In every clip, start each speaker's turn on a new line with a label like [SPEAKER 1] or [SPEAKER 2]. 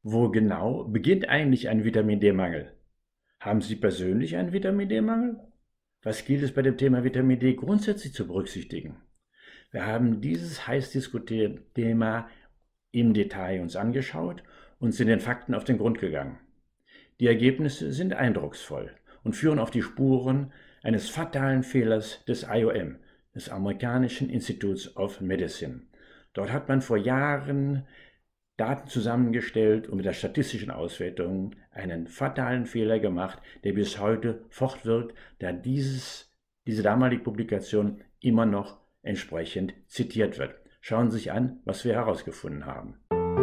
[SPEAKER 1] Wo genau beginnt eigentlich ein Vitamin D-Mangel? Haben Sie persönlich einen Vitamin D-Mangel? Was gilt es bei dem Thema Vitamin D grundsätzlich zu berücksichtigen? Wir haben dieses heiß diskutierte Thema im Detail uns angeschaut und sind den Fakten auf den Grund gegangen. Die Ergebnisse sind eindrucksvoll und führen auf die Spuren eines fatalen Fehlers des IOM, des Amerikanischen Institutes of Medicine. Dort hat man vor Jahren Daten zusammengestellt und mit der statistischen Auswertung einen fatalen Fehler gemacht, der bis heute fortwirkt, da diese damalige Publikation immer noch entsprechend zitiert wird. Schauen Sie sich an, was wir herausgefunden haben.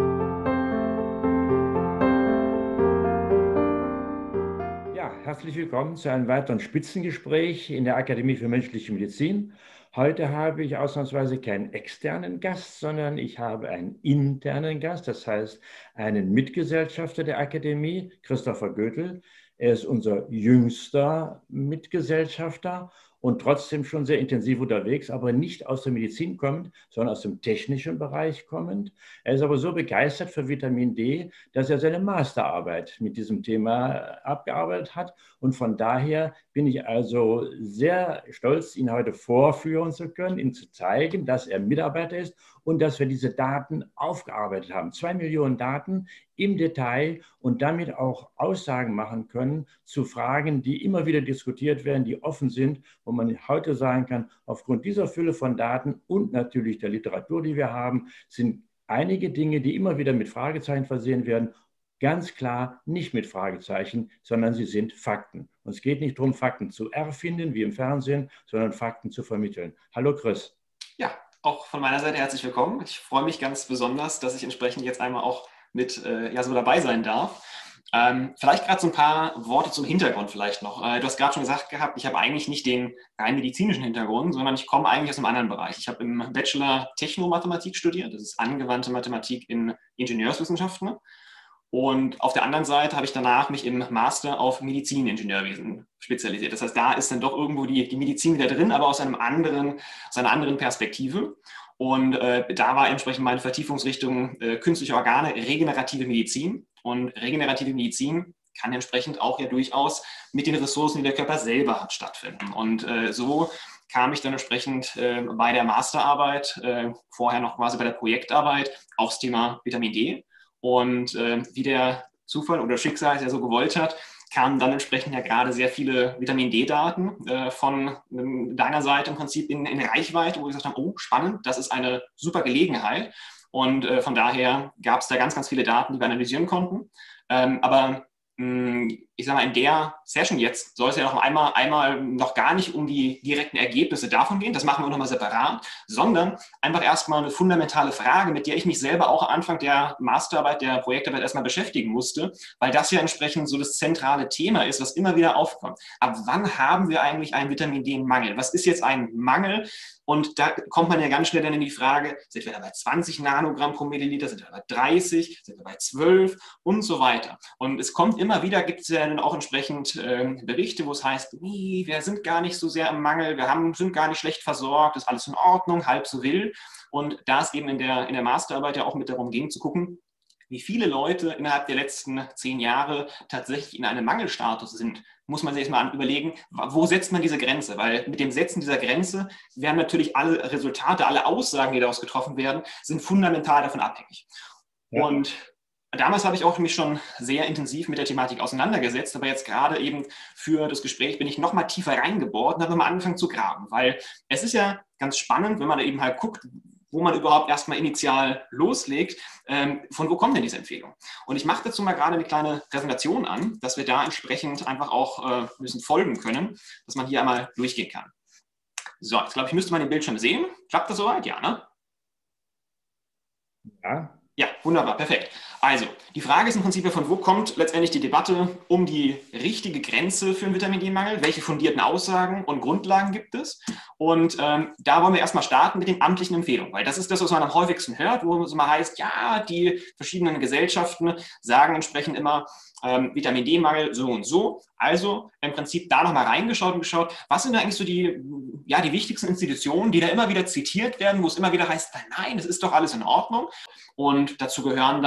[SPEAKER 1] Ja, herzlich willkommen zu einem weiteren Spitzengespräch in der Akademie für Menschliche Medizin. Heute habe ich ausnahmsweise keinen externen Gast, sondern ich habe einen internen Gast, das heißt einen Mitgesellschafter der Akademie, Christopher Götel. Er ist unser jüngster Mitgesellschafter und trotzdem schon sehr intensiv unterwegs, aber nicht aus der Medizin kommend, sondern aus dem technischen Bereich kommend. Er ist aber so begeistert für Vitamin D, dass er seine Masterarbeit mit diesem Thema abgearbeitet hat. Und von daher bin ich also sehr stolz, ihn heute vorführen zu können, ihm zu zeigen, dass er Mitarbeiter ist und dass wir diese Daten aufgearbeitet haben. 2 Millionen Daten im Detail und damit auch Aussagen machen können zu Fragen, die immer wieder diskutiert werden, die offen sind, wo man heute sagen kann, aufgrund dieser Fülle von Daten und natürlich der Literatur, die wir haben, sind einige Dinge, die immer wieder mit Fragezeichen versehen werden, ganz klar nicht mit Fragezeichen, sondern sie sind Fakten. Und es geht nicht darum, Fakten zu erfinden, wie im Fernsehen, sondern Fakten zu vermitteln. Hallo Chris.
[SPEAKER 2] Ja, auch von meiner Seite herzlich willkommen. Ich freue mich ganz besonders, dass ich entsprechend jetzt einmal auch mit so dabei sein darf. Vielleicht gerade so ein paar Worte zum Hintergrund vielleicht noch. Du hast gerade schon gesagt gehabt, ich habe eigentlich nicht den rein medizinischen Hintergrund, sondern ich komme eigentlich aus einem anderen Bereich. Ich habe im Bachelor Technomathematik studiert. Das ist angewandte Mathematik in Ingenieurswissenschaften. Und auf der anderen Seite habe ich danach mich im Master auf Mediziningenieurwesen spezialisiert. Das heißt, da ist dann doch irgendwo die Medizin wieder drin, aber aus einer anderen Perspektive. Und da war entsprechend meine Vertiefungsrichtung künstliche Organe, regenerative Medizin. Und regenerative Medizin kann entsprechend auch ja durchaus mit den Ressourcen, die der Körper selber hat, stattfinden. Und so kam ich dann entsprechend bei der Masterarbeit, vorher noch quasi bei der Projektarbeit, aufs Thema Vitamin D. Und wie der Zufall oder Schicksal es ja so gewollt hat, kamen dann entsprechend ja gerade sehr viele Vitamin D-Daten von deiner Seite im Prinzip in Reichweite, wo wir gesagt haben, oh, spannend, das ist eine super Gelegenheit. Und von daher gab es da ganz, ganz viele Daten, die wir analysieren konnten. Aber ich sage mal, in der Session jetzt soll es ja noch einmal noch gar nicht um die direkten Ergebnisse davon gehen, das machen wir nochmal separat, sondern einfach erstmal eine fundamentale Frage, mit der ich mich selber auch am Anfang der Masterarbeit, der Projektarbeit erstmal beschäftigen musste, weil das ja entsprechend so das zentrale Thema ist, was immer wieder aufkommt. Ab wann haben wir eigentlich einen Vitamin D-Mangel? Was ist jetzt ein Mangel? Und da kommt man ja ganz schnell dann in die Frage, sind wir da bei 20 Nanogramm pro Milliliter, sind wir bei 30, sind wir bei 12 und so weiter. Und es kommt immer wieder, gibt es ja dann auch entsprechend Berichte, wo es heißt, nee, wir sind gar nicht so sehr im Mangel, sind gar nicht schlecht versorgt, ist alles in Ordnung, halb so wild. Und da es eben in der Masterarbeit ja auch mit darum ging, zu gucken, wie viele Leute innerhalb der letzten 10 Jahre tatsächlich in einem Mangelstatus sind, muss man sich erstmal überlegen, wo setzt man diese Grenze? Weil mit dem Setzen dieser Grenze werden natürlich alle Resultate, alle Aussagen, die daraus getroffen werden, sind fundamental davon abhängig. Ja. Und damals habe ich auch mich schon sehr intensiv mit der Thematik auseinandergesetzt, aber jetzt gerade eben für das Gespräch bin ich noch mal tiefer reingebohrt und habe mal angefangen zu graben, weil es ist ja ganz spannend, wenn man da eben halt guckt, wo man überhaupt erstmal initial loslegt, von wo kommt denn diese Empfehlung? Und ich mache dazu mal gerade eine kleine Präsentation an, dass wir da entsprechend einfach auch ein bisschen folgen können, dass man hier einmal durchgehen kann. So, jetzt glaube ich, müsste man den Bildschirm sehen. Klappt das soweit? Ja, ne?
[SPEAKER 1] Ja.
[SPEAKER 2] Ja, wunderbar, perfekt. Also, die Frage ist im Prinzip, von wo kommt letztendlich die Debatte um die richtige Grenze für einen Vitamin D-Mangel? Welche fundierten Aussagen und Grundlagen gibt es? Und da wollen wir erstmal starten mit den amtlichen Empfehlungen, weil das ist das, was man am häufigsten hört, wo es immer heißt, ja, die verschiedenen Gesellschaften sagen entsprechend immer, Vitamin D-Mangel so und so. Also im Prinzip da nochmal reingeschaut und geschaut, was sind da eigentlich so die wichtigsten Institutionen, die da immer wieder zitiert werden, wo es immer wieder heißt, nein, das ist doch alles in Ordnung. Und dazu gehören dann unter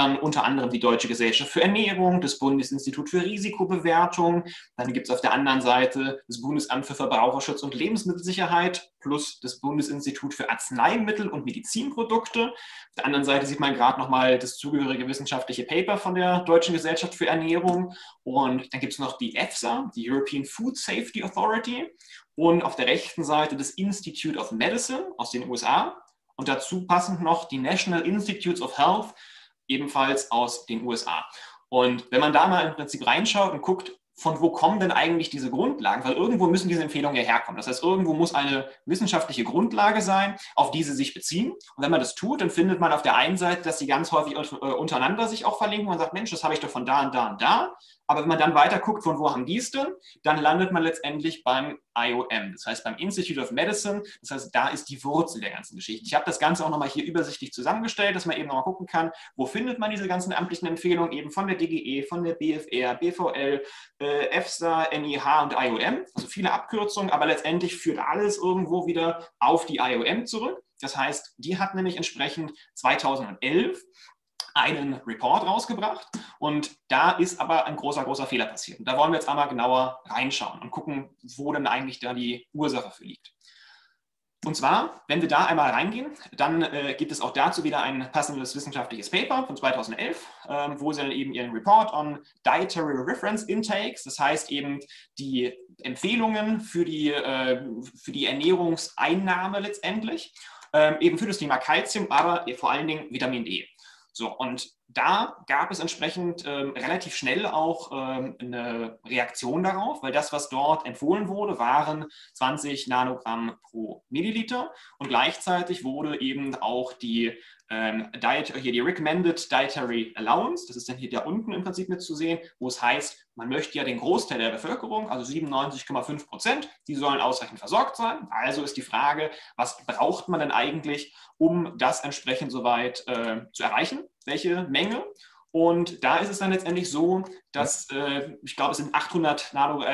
[SPEAKER 2] anderem die Deutsche Gesellschaft für Ernährung, das Bundesinstitut für Risikobewertung, dann gibt es auf der anderen Seite das Bundesamt für Verbraucherschutz und Lebensmittelsicherheit plus das Bundesinstitut für Arzneimittel und Medizinprodukte. Auf der anderen Seite sieht man gerade nochmal das zugehörige wissenschaftliche Paper von der Deutschen Gesellschaft für Ernährung. Und dann gibt es noch die EFSA, die European Food Safety Authority. Und auf der rechten Seite das Institute of Medicine aus den USA. Und dazu passend noch die National Institutes of Health, ebenfalls aus den USA. Und wenn man da mal im Prinzip reinschaut und guckt, von wo kommen denn eigentlich diese Grundlagen? Weil irgendwo müssen diese Empfehlungen ja herkommen. Das heißt, irgendwo muss eine wissenschaftliche Grundlage sein, auf die sie sich beziehen. Und wenn man das tut, dann findet man auf der einen Seite, dass sie ganz häufig untereinander sich auch verlinken und sagt, Mensch, das habe ich doch von da und da und da. Aber wenn man dann weiter guckt, von wo haben die es denn, dann landet man letztendlich beim IOM, das heißt beim Institute of Medicine. Das heißt, da ist die Wurzel der ganzen Geschichte. Ich habe das Ganze auch nochmal hier übersichtlich zusammengestellt, dass man eben nochmal gucken kann, wo findet man diese ganzen amtlichen Empfehlungen, eben von der DGE, von der BfR, BVL, EFSA, NIH und IOM. Also viele Abkürzungen, aber letztendlich führt alles irgendwo wieder auf die IOM zurück. Das heißt, die hat nämlich entsprechend 2011 einen Report rausgebracht und da ist aber ein großer Fehler passiert. Und da wollen wir jetzt einmal genauer reinschauen und gucken, wo denn eigentlich da die Ursache für liegt. Und zwar, wenn wir da einmal reingehen, dann gibt es auch dazu wieder ein passendes wissenschaftliches Paper von 2011, wo sie dann eben ihren Report on Dietary Reference Intakes, das heißt eben die Empfehlungen für die Ernährungseinnahme letztendlich, eben für das Thema Calcium, aber vor allen Dingen Vitamin D. So, und da gab es entsprechend relativ schnell auch eine Reaktion darauf, weil das, was dort empfohlen wurde, waren 20 Nanogramm pro Milliliter und gleichzeitig wurde eben auch die Recommended Dietary Allowance, das ist dann hier da unten im Prinzip mit zu sehen, wo es heißt, man möchte ja den Großteil der Bevölkerung, also 97,5%, die sollen ausreichend versorgt sein. Also ist die Frage, was braucht man denn eigentlich, um das entsprechend soweit zu erreichen? Welche Menge? Und da ist es dann letztendlich so, dass ich glaube, es sind 800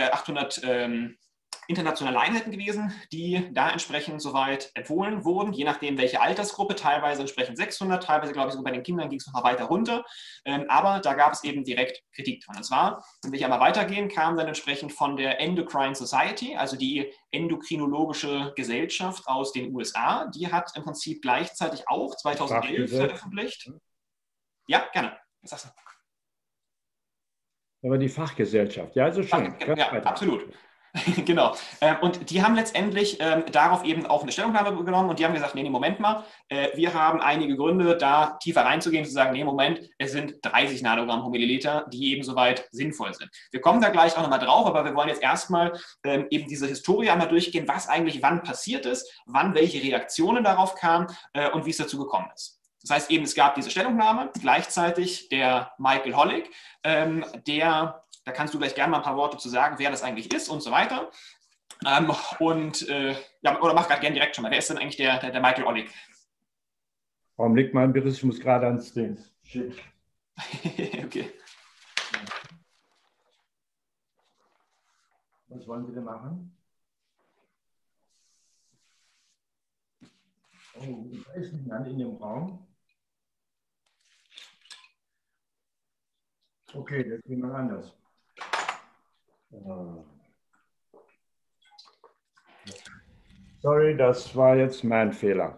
[SPEAKER 2] internationale Einheiten gewesen, die da entsprechend soweit empfohlen wurden, je nachdem welche Altersgruppe, teilweise entsprechend 600, teilweise glaube ich sogar bei den Kindern ging es noch mal weiter runter, aber da gab es eben direkt Kritik dran. Und zwar, wenn wir hier einmal weitergehen, kam dann entsprechend von der Endocrine Society, also die endokrinologische Gesellschaft aus den USA, die hat im Prinzip gleichzeitig auch 2011 veröffentlicht. Ja, gerne. Was sagst du?
[SPEAKER 1] Aber die Fachgesellschaft, ja, also schön.
[SPEAKER 2] Ja, absolut. Genau. Und die haben letztendlich darauf eben auch eine Stellungnahme genommen und die haben gesagt, nee, Moment mal, wir haben einige Gründe, da tiefer reinzugehen, zu sagen, nee, Moment, es sind 30 Nanogramm pro Milliliter, die eben soweit sinnvoll sind. Wir kommen da gleich auch nochmal drauf, aber wir wollen jetzt erstmal eben diese Historie einmal durchgehen, was eigentlich wann passiert ist, wann welche Reaktionen darauf kamen und wie es dazu gekommen ist. Das heißt eben, es gab diese Stellungnahme, gleichzeitig der Michael Hollig, da kannst du gleich gerne mal ein paar Worte zu sagen, wer das eigentlich ist und so weiter. Ja, oder mach gerade gerne direkt schon mal. Wer ist denn eigentlich der Michael Hollig?
[SPEAKER 1] Augenblick mal bitte, ich muss gerade ans Ding.
[SPEAKER 2] Okay.
[SPEAKER 1] Was wollen Sie denn machen? Oh, da ist niemand in dem Raum. Okay, das geht mal anders. Sorry, das war jetzt mein Fehler.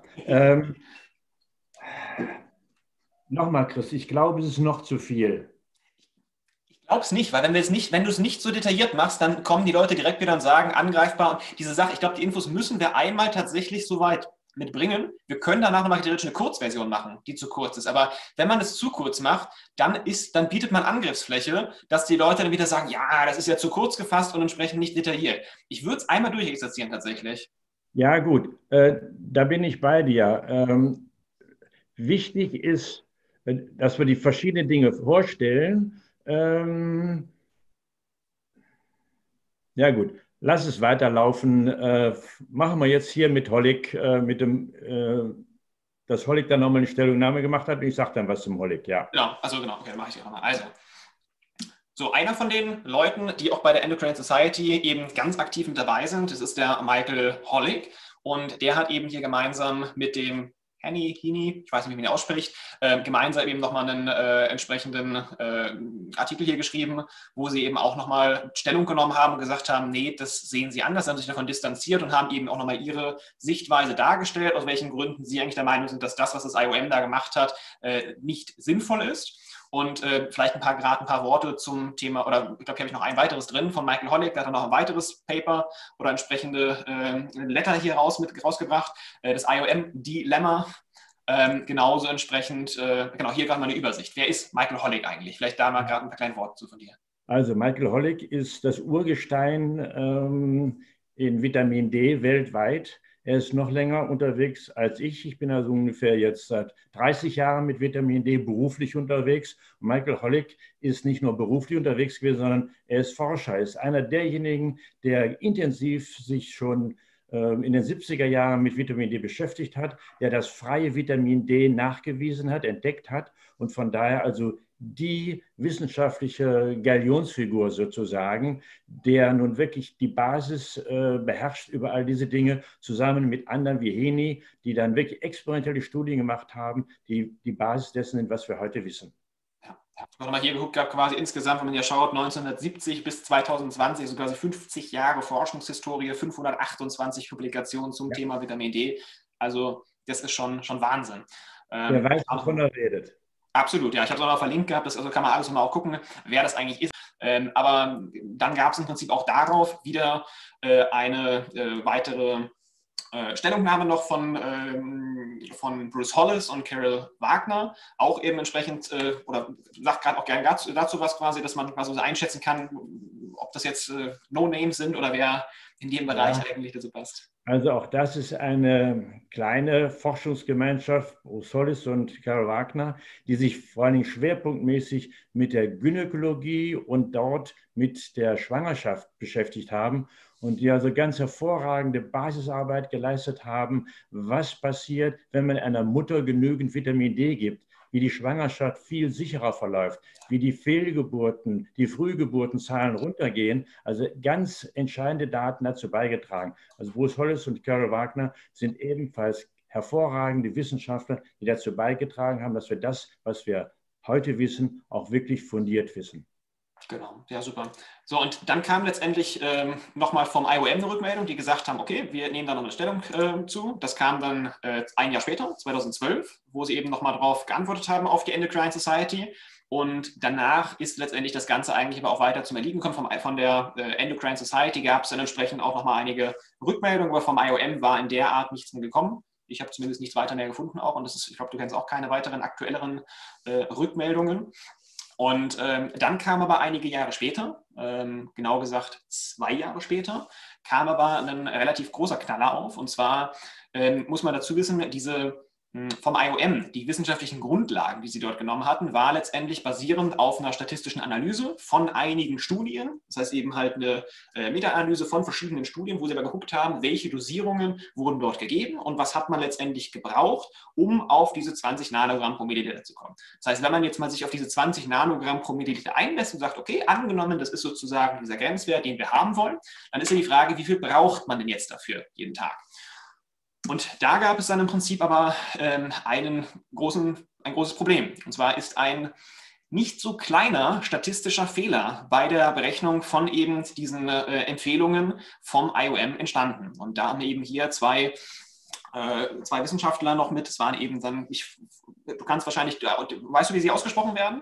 [SPEAKER 1] Nochmal, Chris, ich glaube, es ist noch zu viel.
[SPEAKER 2] Ich glaube es nicht, weil wenn du es nicht so detailliert machst, dann kommen die Leute direkt wieder und sagen, angreifbar. Und diese Sache, ich glaube, die Infos müssen wir einmal tatsächlich so weit mitbringen. Wir können danach nochmal theoretisch eine Kurzversion machen, die zu kurz ist. Aber wenn man es zu kurz macht, dann bietet man Angriffsfläche, dass die Leute dann wieder sagen, ja, das ist ja zu kurz gefasst und entsprechend nicht detailliert. Ich würde es einmal durchexerzieren tatsächlich.
[SPEAKER 1] Ja, gut, da bin ich bei dir. Wichtig ist, dass wir die verschiedenen Dinge vorstellen. Ja, gut. Lass es weiterlaufen. Machen wir jetzt hier mit Hollig, dass Hollig dann nochmal eine Stellungnahme gemacht hat. Und ich sage dann was zum Hollig, ja.
[SPEAKER 2] Genau, okay, dann mache ich das nochmal. Also, so einer von den Leuten, die auch bei der Endocrine Society eben ganz aktiv mit dabei sind, das ist der Michael Hollig. Und der hat eben hier gemeinsam mit dem Heaney, ich weiß nicht, wie man ihn ausspricht, gemeinsam eben nochmal einen entsprechenden Artikel hier geschrieben, wo sie eben auch nochmal Stellung genommen haben und gesagt haben, nee, das sehen sie anders, haben sich davon distanziert und haben eben auch nochmal ihre Sichtweise dargestellt, aus welchen Gründen sie eigentlich der Meinung sind, dass das, was das IOM da gemacht hat, nicht sinnvoll ist. Und vielleicht gerade ein paar Worte zum Thema, oder ich glaube, hier habe ich noch ein weiteres drin von Michael Hollick, der hat dann noch ein weiteres Paper oder entsprechende Letter hier rausgebracht, das IOM-Dilemma. Genauso entsprechend, genau, hier gerade mal eine Übersicht. Wer ist Michael Hollick eigentlich? Vielleicht da mal gerade ein paar kleine Worte zu von dir.
[SPEAKER 1] Also Michael Hollick ist das Urgestein in Vitamin D weltweit. Er ist noch länger unterwegs als ich. Ich bin also ungefähr jetzt seit 30 Jahren mit Vitamin D beruflich unterwegs. Und Michael Hollick ist nicht nur beruflich unterwegs gewesen, sondern er ist Forscher. Er ist einer derjenigen, der intensiv sich schon in den 70er Jahren mit Vitamin D beschäftigt hat, der das freie Vitamin D nachgewiesen hat, entdeckt hat und von daher also die wissenschaftliche Galionsfigur sozusagen, der nun wirklich die Basis beherrscht über all diese Dinge, zusammen mit anderen wie Heaney, die dann wirklich experimentelle Studien gemacht haben, die die Basis dessen sind, was wir heute wissen.
[SPEAKER 2] Ja, ich habe nochmal hier geguckt gehabt, quasi insgesamt, wenn man ja schaut, 1970 bis 2020, so quasi 50 Jahre Forschungshistorie, 528 Publikationen zum Thema Vitamin D. Also das ist schon Wahnsinn.
[SPEAKER 1] Wer weiß, wovon er redet.
[SPEAKER 2] Absolut, ja. Ich habe es auch noch verlinkt gehabt, also kann man alles nochmal auch gucken, wer das eigentlich ist. Aber dann gab es im Prinzip auch darauf wieder eine weitere Stellungnahme noch von Bruce Hollis und Carol Wagner, auch eben entsprechend, oder sagt gerade auch gerne dazu was quasi, dass man quasi so einschätzen kann, ob das jetzt No-Names sind oder wer in dem Bereich eigentlich dazu passt.
[SPEAKER 1] Also auch das ist eine kleine Forschungsgemeinschaft, Bruce Hollis und Carol Wagner, die sich vor allen Dingen schwerpunktmäßig mit der Gynäkologie und dort mit der Schwangerschaft beschäftigt haben und die also ganz hervorragende Basisarbeit geleistet haben, was passiert, wenn man einer Mutter genügend Vitamin D gibt, wie die Schwangerschaft viel sicherer verläuft, wie die Fehlgeburten, die Frühgeburtenzahlen runtergehen. Also ganz entscheidende Daten dazu beigetragen. Also Bruce Hollis und Carol Wagner sind ebenfalls hervorragende Wissenschaftler, die dazu beigetragen haben, dass wir das, was wir heute wissen, auch wirklich fundiert wissen.
[SPEAKER 2] Genau, ja, super. So, und dann kam letztendlich nochmal vom IOM eine Rückmeldung, die gesagt haben, okay, wir nehmen da noch eine Stellung zu. Das kam dann ein Jahr später, 2012, wo sie eben nochmal darauf geantwortet haben auf die Endocrine Society. Und danach ist letztendlich das Ganze eigentlich aber auch weiter zum Erliegen gekommen. Von der Endocrine Society gab es dann entsprechend auch nochmal einige Rückmeldungen, aber vom IOM war in der Art nichts mehr gekommen. Ich habe zumindest nichts weiter mehr gefunden auch. Und das ist, ich glaube, du kennst auch keine weiteren aktuelleren Rückmeldungen. Und dann kam aber einige Jahre später, genau gesagt 2 Jahre später, kam aber ein relativ großer Knaller auf. Und zwar muss man dazu wissen, vom IOM, die wissenschaftlichen Grundlagen, die sie dort genommen hatten, war letztendlich basierend auf einer statistischen Analyse von einigen Studien. Das heißt eben halt eine Meta-Analyse von verschiedenen Studien, wo sie aber geguckt haben, welche Dosierungen wurden dort gegeben und was hat man letztendlich gebraucht, um auf diese 20 Nanogramm pro Milliliter zu kommen. Das heißt, wenn man jetzt mal sich auf diese 20 Nanogramm pro Milliliter einlässt und sagt, okay, angenommen, das ist sozusagen dieser Grenzwert, den wir haben wollen, dann ist ja die Frage, wie viel braucht man denn jetzt dafür jeden Tag? Und da gab es dann im Prinzip aber ein großes Problem. Und zwar ist ein nicht so kleiner statistischer Fehler bei der Berechnung von eben diesen Empfehlungen vom IOM entstanden. Und da haben wir eben hier zwei Wissenschaftler noch mit. Es waren eben dann, du kannst wahrscheinlich, weißt du, wie sie ausgesprochen werden?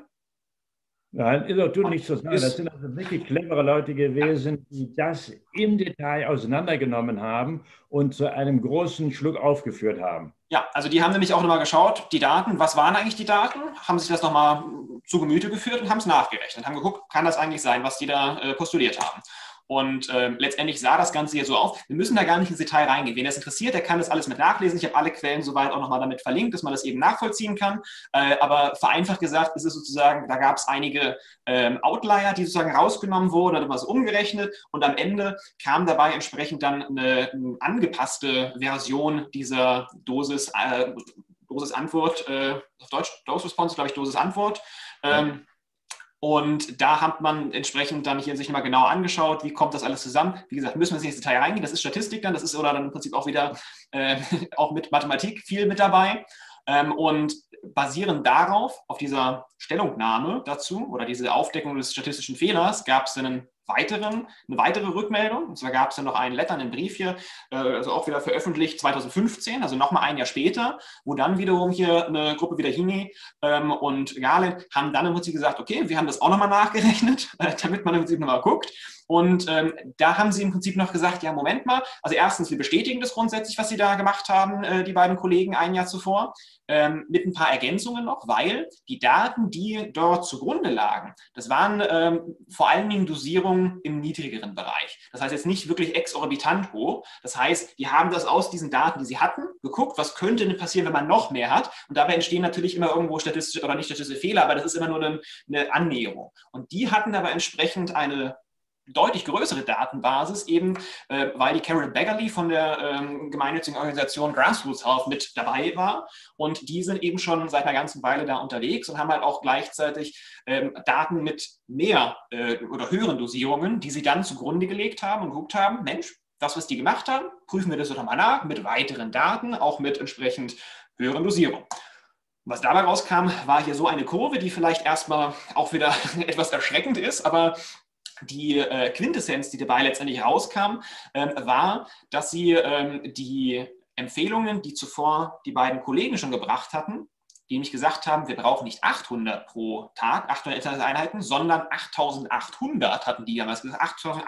[SPEAKER 1] Nein, ist auch tut nicht so sein. Das sind also wirklich clevere Leute gewesen, die das im Detail auseinandergenommen haben und zu einem großen Schluck aufgeführt haben.
[SPEAKER 2] Ja, also die haben nämlich auch nochmal geschaut, die Daten, was waren eigentlich die Daten, haben sich das nochmal zu Gemüte geführt und haben es nachgerechnet, haben geguckt, kann das eigentlich sein, was die da postuliert haben. Und letztendlich sah das Ganze hier so aus. Wir müssen da gar nicht ins Detail reingehen. Wen das interessiert, der kann das alles mit nachlesen. Ich habe alle Quellen soweit auch nochmal damit verlinkt, dass man das eben nachvollziehen kann. Aber vereinfacht gesagt ist es sozusagen, da gab es einige Outlier, die sozusagen rausgenommen wurden, dann was umgerechnet und am Ende kam dabei entsprechend dann eine angepasste Version dieser Dosis-Antwort, auf Deutsch Dose-Response, glaube ich, Dosis-Antwort. Und da hat man entsprechend dann hier sich mal genau angeschaut, wie kommt das alles zusammen. Wie gesagt, müssen wir jetzt nicht ins Detail reingehen, das ist Statistik dann, das ist oder dann im Prinzip auch wieder auch mit Mathematik viel mit dabei. Und basierend darauf, auf dieser Stellungnahme dazu oder diese Aufdeckung des statistischen Fehlers, gab es eine weitere Rückmeldung. Und zwar gab es dann noch einen Letter, einen Brief hier, also auch wieder veröffentlicht 2015, also nochmal ein Jahr später, wo dann wiederum hier eine Gruppe wie der Hini und Galen haben dann im Prinzip gesagt, okay, wir haben das auch nochmal nachgerechnet, damit man im Prinzip nochmal guckt. Und da haben sie im Prinzip noch gesagt, ja, Moment mal, also erstens, wir bestätigen das grundsätzlich, was sie da gemacht haben, die beiden Kollegen ein Jahr zuvor, mit ein paar Ergänzungen noch, weil die Daten, die dort zugrunde lagen, das waren vor allen Dingen Dosierungen im niedrigeren Bereich. Das heißt jetzt nicht wirklich exorbitant hoch. Das heißt, die haben das aus diesen Daten, die sie hatten, geguckt, was könnte denn passieren, wenn man noch mehr hat. Und dabei entstehen natürlich immer irgendwo statistische oder nicht statistische Fehler, aber das ist immer nur eine Annäherung. Und die hatten aber entsprechend eine deutlich größere Datenbasis, eben weil die Carol Baggerly von der gemeinnützigen Organisation Grassroots Health mit dabei war. Und die sind eben schon seit einer ganzen Weile da unterwegs und haben halt auch gleichzeitig Daten mit mehr oder höheren Dosierungen, die sie dann zugrunde gelegt haben und geguckt haben, Mensch, das, was die gemacht haben, prüfen wir das doch mal nach mit weiteren Daten, auch mit entsprechend höheren Dosierungen. Was dabei rauskam, war hier so eine Kurve, die vielleicht erstmal auch wieder etwas erschreckend ist, aber die Quintessenz, die dabei letztendlich rauskam, war, dass sie die Empfehlungen, die zuvor die beiden Kollegen schon gebracht hatten, die nämlich gesagt haben, wir brauchen nicht 800 pro Tag, 800 Einheiten, sondern 8800 hatten die damals gesagt,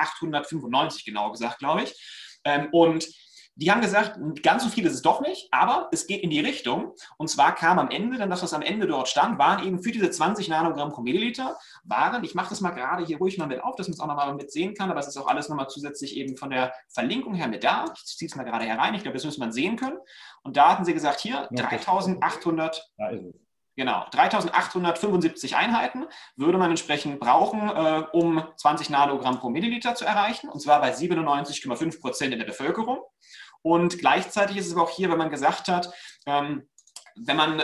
[SPEAKER 2] 8895 genau gesagt, glaube ich. Und die haben gesagt, ganz so viel ist es doch nicht, aber es geht in die Richtung. Und zwar kam am Ende, dann das, was am Ende dort stand, waren eben für diese 20 Nanogramm pro Milliliter, ich mache das mal gerade hier ruhig mal mit auf, dass man es auch nochmal mit sehen kann, aber es ist auch alles nochmal zusätzlich eben von der Verlinkung her mit da. Ich ziehe es mal gerade herein, ich glaube, das müsste man sehen können. Und da hatten sie gesagt, hier 3800... Da ist es. Genau, 3875 Einheiten würde man entsprechend brauchen, um 20 Nanogramm pro Milliliter zu erreichen, und zwar bei 97,5% in der Bevölkerung. Und gleichzeitig ist es aber auch hier, wenn man gesagt hat, wenn man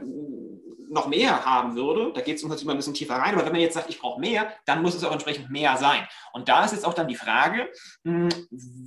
[SPEAKER 2] noch mehr haben würde, da geht es uns mal ein bisschen tiefer rein, aber wenn man jetzt sagt, ich brauche mehr, dann muss es auch entsprechend mehr sein. Und da ist jetzt auch dann die Frage, wenn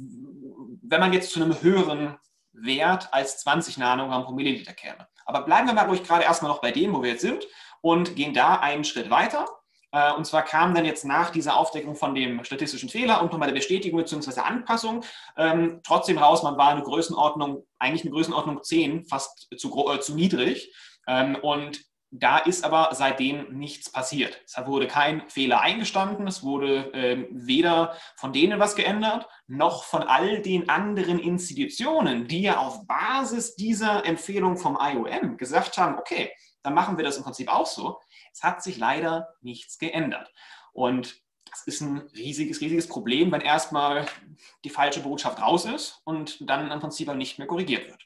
[SPEAKER 2] man jetzt zu einem höheren Wert als 20 Nanogramm pro Milliliter käme. Aber bleiben wir mal ruhig gerade erstmal noch bei dem, wo wir jetzt sind, und gehen da einen Schritt weiter. Und zwar kam dann jetzt nach dieser Aufdeckung von dem statistischen Fehler und nochmal der Bestätigung bzw. Anpassung trotzdem raus, man war eigentlich eine Größenordnung 10, fast zu niedrig. Und da ist aber seitdem nichts passiert. Es wurde kein Fehler eingestanden, es wurde weder von denen was geändert, noch von all den anderen Institutionen, die ja auf Basis dieser Empfehlung vom IOM gesagt haben, okay, dann machen wir das im Prinzip auch so. Es hat sich leider nichts geändert. Und das ist ein riesiges Problem, wenn erstmal die falsche Botschaft raus ist und dann im Prinzip auch nicht mehr korrigiert wird.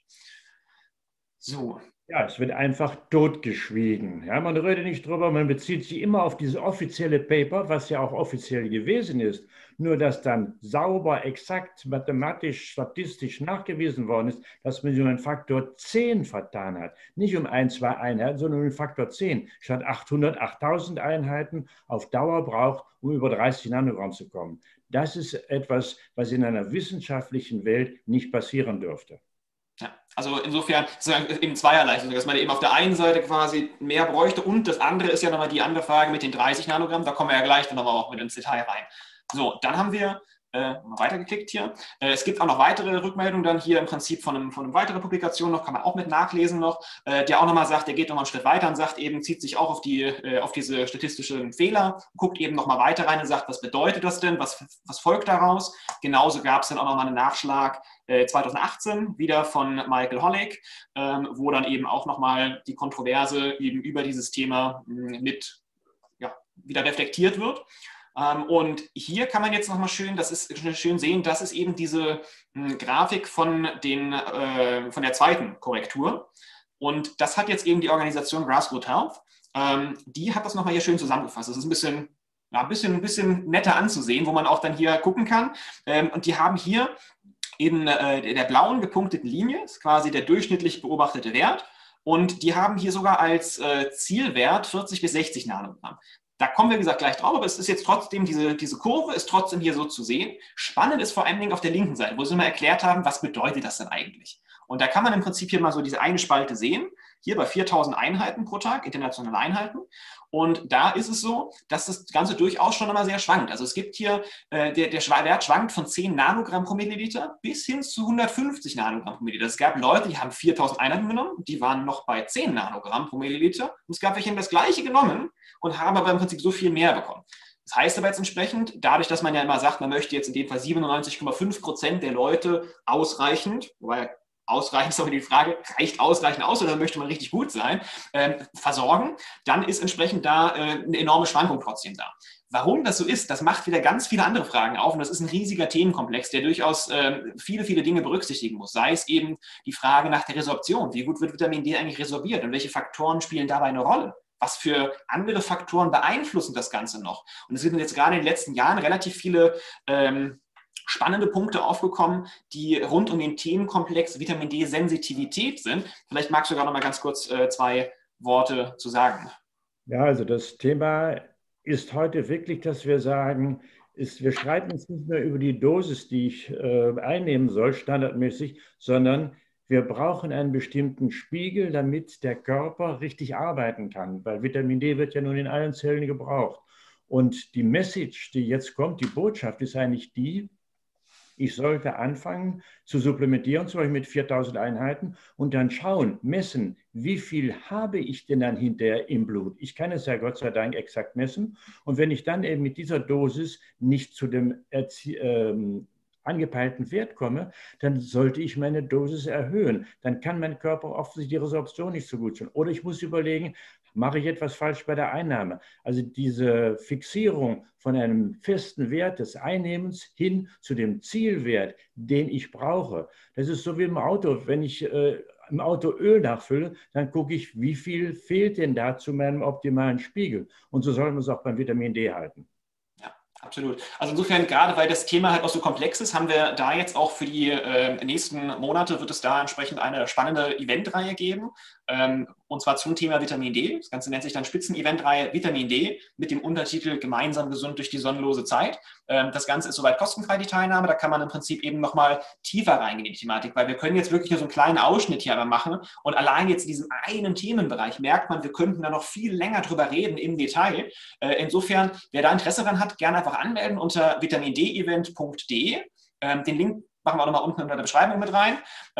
[SPEAKER 2] So.
[SPEAKER 1] Ja, es wird einfach totgeschwiegen. Ja, man redet nicht drüber, man bezieht sich immer auf diese offizielle Paper, was ja auch offiziell gewesen ist. Nur, dass dann sauber, exakt, mathematisch, statistisch nachgewiesen worden ist, dass man sich um einen Faktor 10 vertan hat. Nicht um 1, 2 Einheiten, sondern um einen Faktor 10. Statt 800, 8000 Einheiten auf Dauer braucht, um über 30 Nanogramm zu kommen. Das ist etwas, was in einer wissenschaftlichen Welt nicht passieren dürfte.
[SPEAKER 2] Ja, also insofern eben zweierlei, dass man eben auf der einen Seite quasi mehr bräuchte, und das andere ist ja nochmal die andere Frage mit den 30 Nanogramm, da kommen wir ja gleich dann nochmal auch mit ins Detail rein. So, dann haben wir weitergeklickt hier. Es gibt auch noch weitere Rückmeldungen dann hier im Prinzip von einer weiteren Publikation noch, kann man auch mit nachlesen noch, der auch nochmal sagt, der geht nochmal einen Schritt weiter und sagt eben, zieht sich auch auf diese statistischen Fehler, guckt eben nochmal weiter rein und sagt, was bedeutet das denn, was folgt daraus? Genauso gab es dann auch nochmal einen Nachschlag 2018 wieder von Michael Hollick, wo dann eben auch nochmal die Kontroverse eben über dieses Thema mit wieder reflektiert wird. Und hier kann man jetzt nochmal schön sehen, das ist eben diese Grafik von der zweiten Korrektur. Und das hat jetzt eben die Organisation Grassroots Health. Die hat das nochmal hier schön zusammengefasst. Das ist ein bisschen netter anzusehen, wo man auch dann hier gucken kann. Und die haben hier in der blauen gepunkteten Linie, ist quasi der durchschnittlich beobachtete Wert. Und die haben hier sogar als Zielwert 40 bis 60 Nanogramm. Da kommen wir, wie gesagt, gleich drauf, aber es ist jetzt trotzdem, diese Kurve ist trotzdem hier so zu sehen. Spannend ist vor allen Dingen auf der linken Seite, wo sie mal erklärt haben, was bedeutet das denn eigentlich? Und da kann man im Prinzip hier mal so diese eine Spalte sehen, hier bei 4000 Einheiten pro Tag, internationale Einheiten. Und da ist es so, dass das Ganze durchaus schon einmal sehr schwankt. Also es gibt hier, der Wert schwankt von 10 Nanogramm pro Milliliter bis hin zu 150 Nanogramm pro Milliliter. Es gab Leute, die haben 4000 Einheiten genommen, die waren noch bei 10 Nanogramm pro Milliliter. Und es gab welche, die haben das Gleiche genommen und haben aber im Prinzip so viel mehr bekommen. Das heißt aber jetzt entsprechend, dadurch, dass man ja immer sagt, man möchte jetzt in dem Fall 97,5% der Leute ausreichend, wobei ausreichend ist aber die Frage, reicht ausreichend aus oder möchte man richtig gut sein, versorgen, dann ist entsprechend da eine enorme Schwankung trotzdem da. Warum das so ist, das macht wieder ganz viele andere Fragen auf und das ist ein riesiger Themenkomplex, der durchaus viele, viele Dinge berücksichtigen muss. Sei es eben die Frage nach der Resorption, wie gut wird Vitamin D eigentlich resorbiert und welche Faktoren spielen dabei eine Rolle? Was für andere Faktoren beeinflussen das Ganze noch? Und es sind jetzt gerade in den letzten Jahren relativ viele spannende Punkte aufgekommen, die rund um den Themenkomplex Vitamin D-Sensitivität sind. Vielleicht magst du gerade noch mal ganz kurz 2 Worte zu sagen.
[SPEAKER 1] Ja, also das Thema ist heute wirklich, dass wir sagen, wir streiten uns nicht mehr über die Dosis, die ich einnehmen soll, standardmäßig, sondern wir brauchen einen bestimmten Spiegel, damit der Körper richtig arbeiten kann, weil Vitamin D wird ja nun in allen Zellen gebraucht. Und die Message, die jetzt kommt, die Botschaft ist eigentlich die, ich sollte anfangen zu supplementieren, zum Beispiel mit 4000 Einheiten und dann schauen, messen, wie viel habe ich denn dann hinterher im Blut. Ich kann es ja Gott sei Dank exakt messen. Und wenn ich dann eben mit dieser Dosis nicht zu dem angepeilten Wert komme, dann sollte ich meine Dosis erhöhen. Dann kann mein Körper offensichtlich die Resorption nicht so gut tun. Oder ich muss überlegen, mache ich etwas falsch bei der Einnahme? Also diese Fixierung von einem festen Wert des Einnehmens hin zu dem Zielwert, den ich brauche. Das ist so wie im Auto. Wenn ich im Auto Öl nachfülle, dann gucke ich, wie viel fehlt denn da zu meinem optimalen Spiegel. Und so soll man es auch beim Vitamin D halten.
[SPEAKER 2] Absolut. Also insofern, gerade weil das Thema halt auch so komplex ist, haben wir da jetzt auch für die nächsten Monate, wird es da entsprechend eine spannende Eventreihe geben, und zwar zum Thema Vitamin D. Das Ganze nennt sich dann Spitzen-Eventreihe Vitamin D mit dem Untertitel Gemeinsam gesund durch die sonnenlose Zeit. Das Ganze ist soweit kostenfrei, die Teilnahme. Da kann man im Prinzip eben nochmal tiefer reingehen in die Thematik, weil wir können jetzt wirklich nur so einen kleinen Ausschnitt hier aber machen und allein jetzt in diesem einen Themenbereich merkt man, wir könnten da noch viel länger drüber reden im Detail. Insofern, wer da Interesse daran hat, gerne einfach anmelden unter vitamindevent.de. Den Link machen wir auch nochmal unten in der Beschreibung mit rein.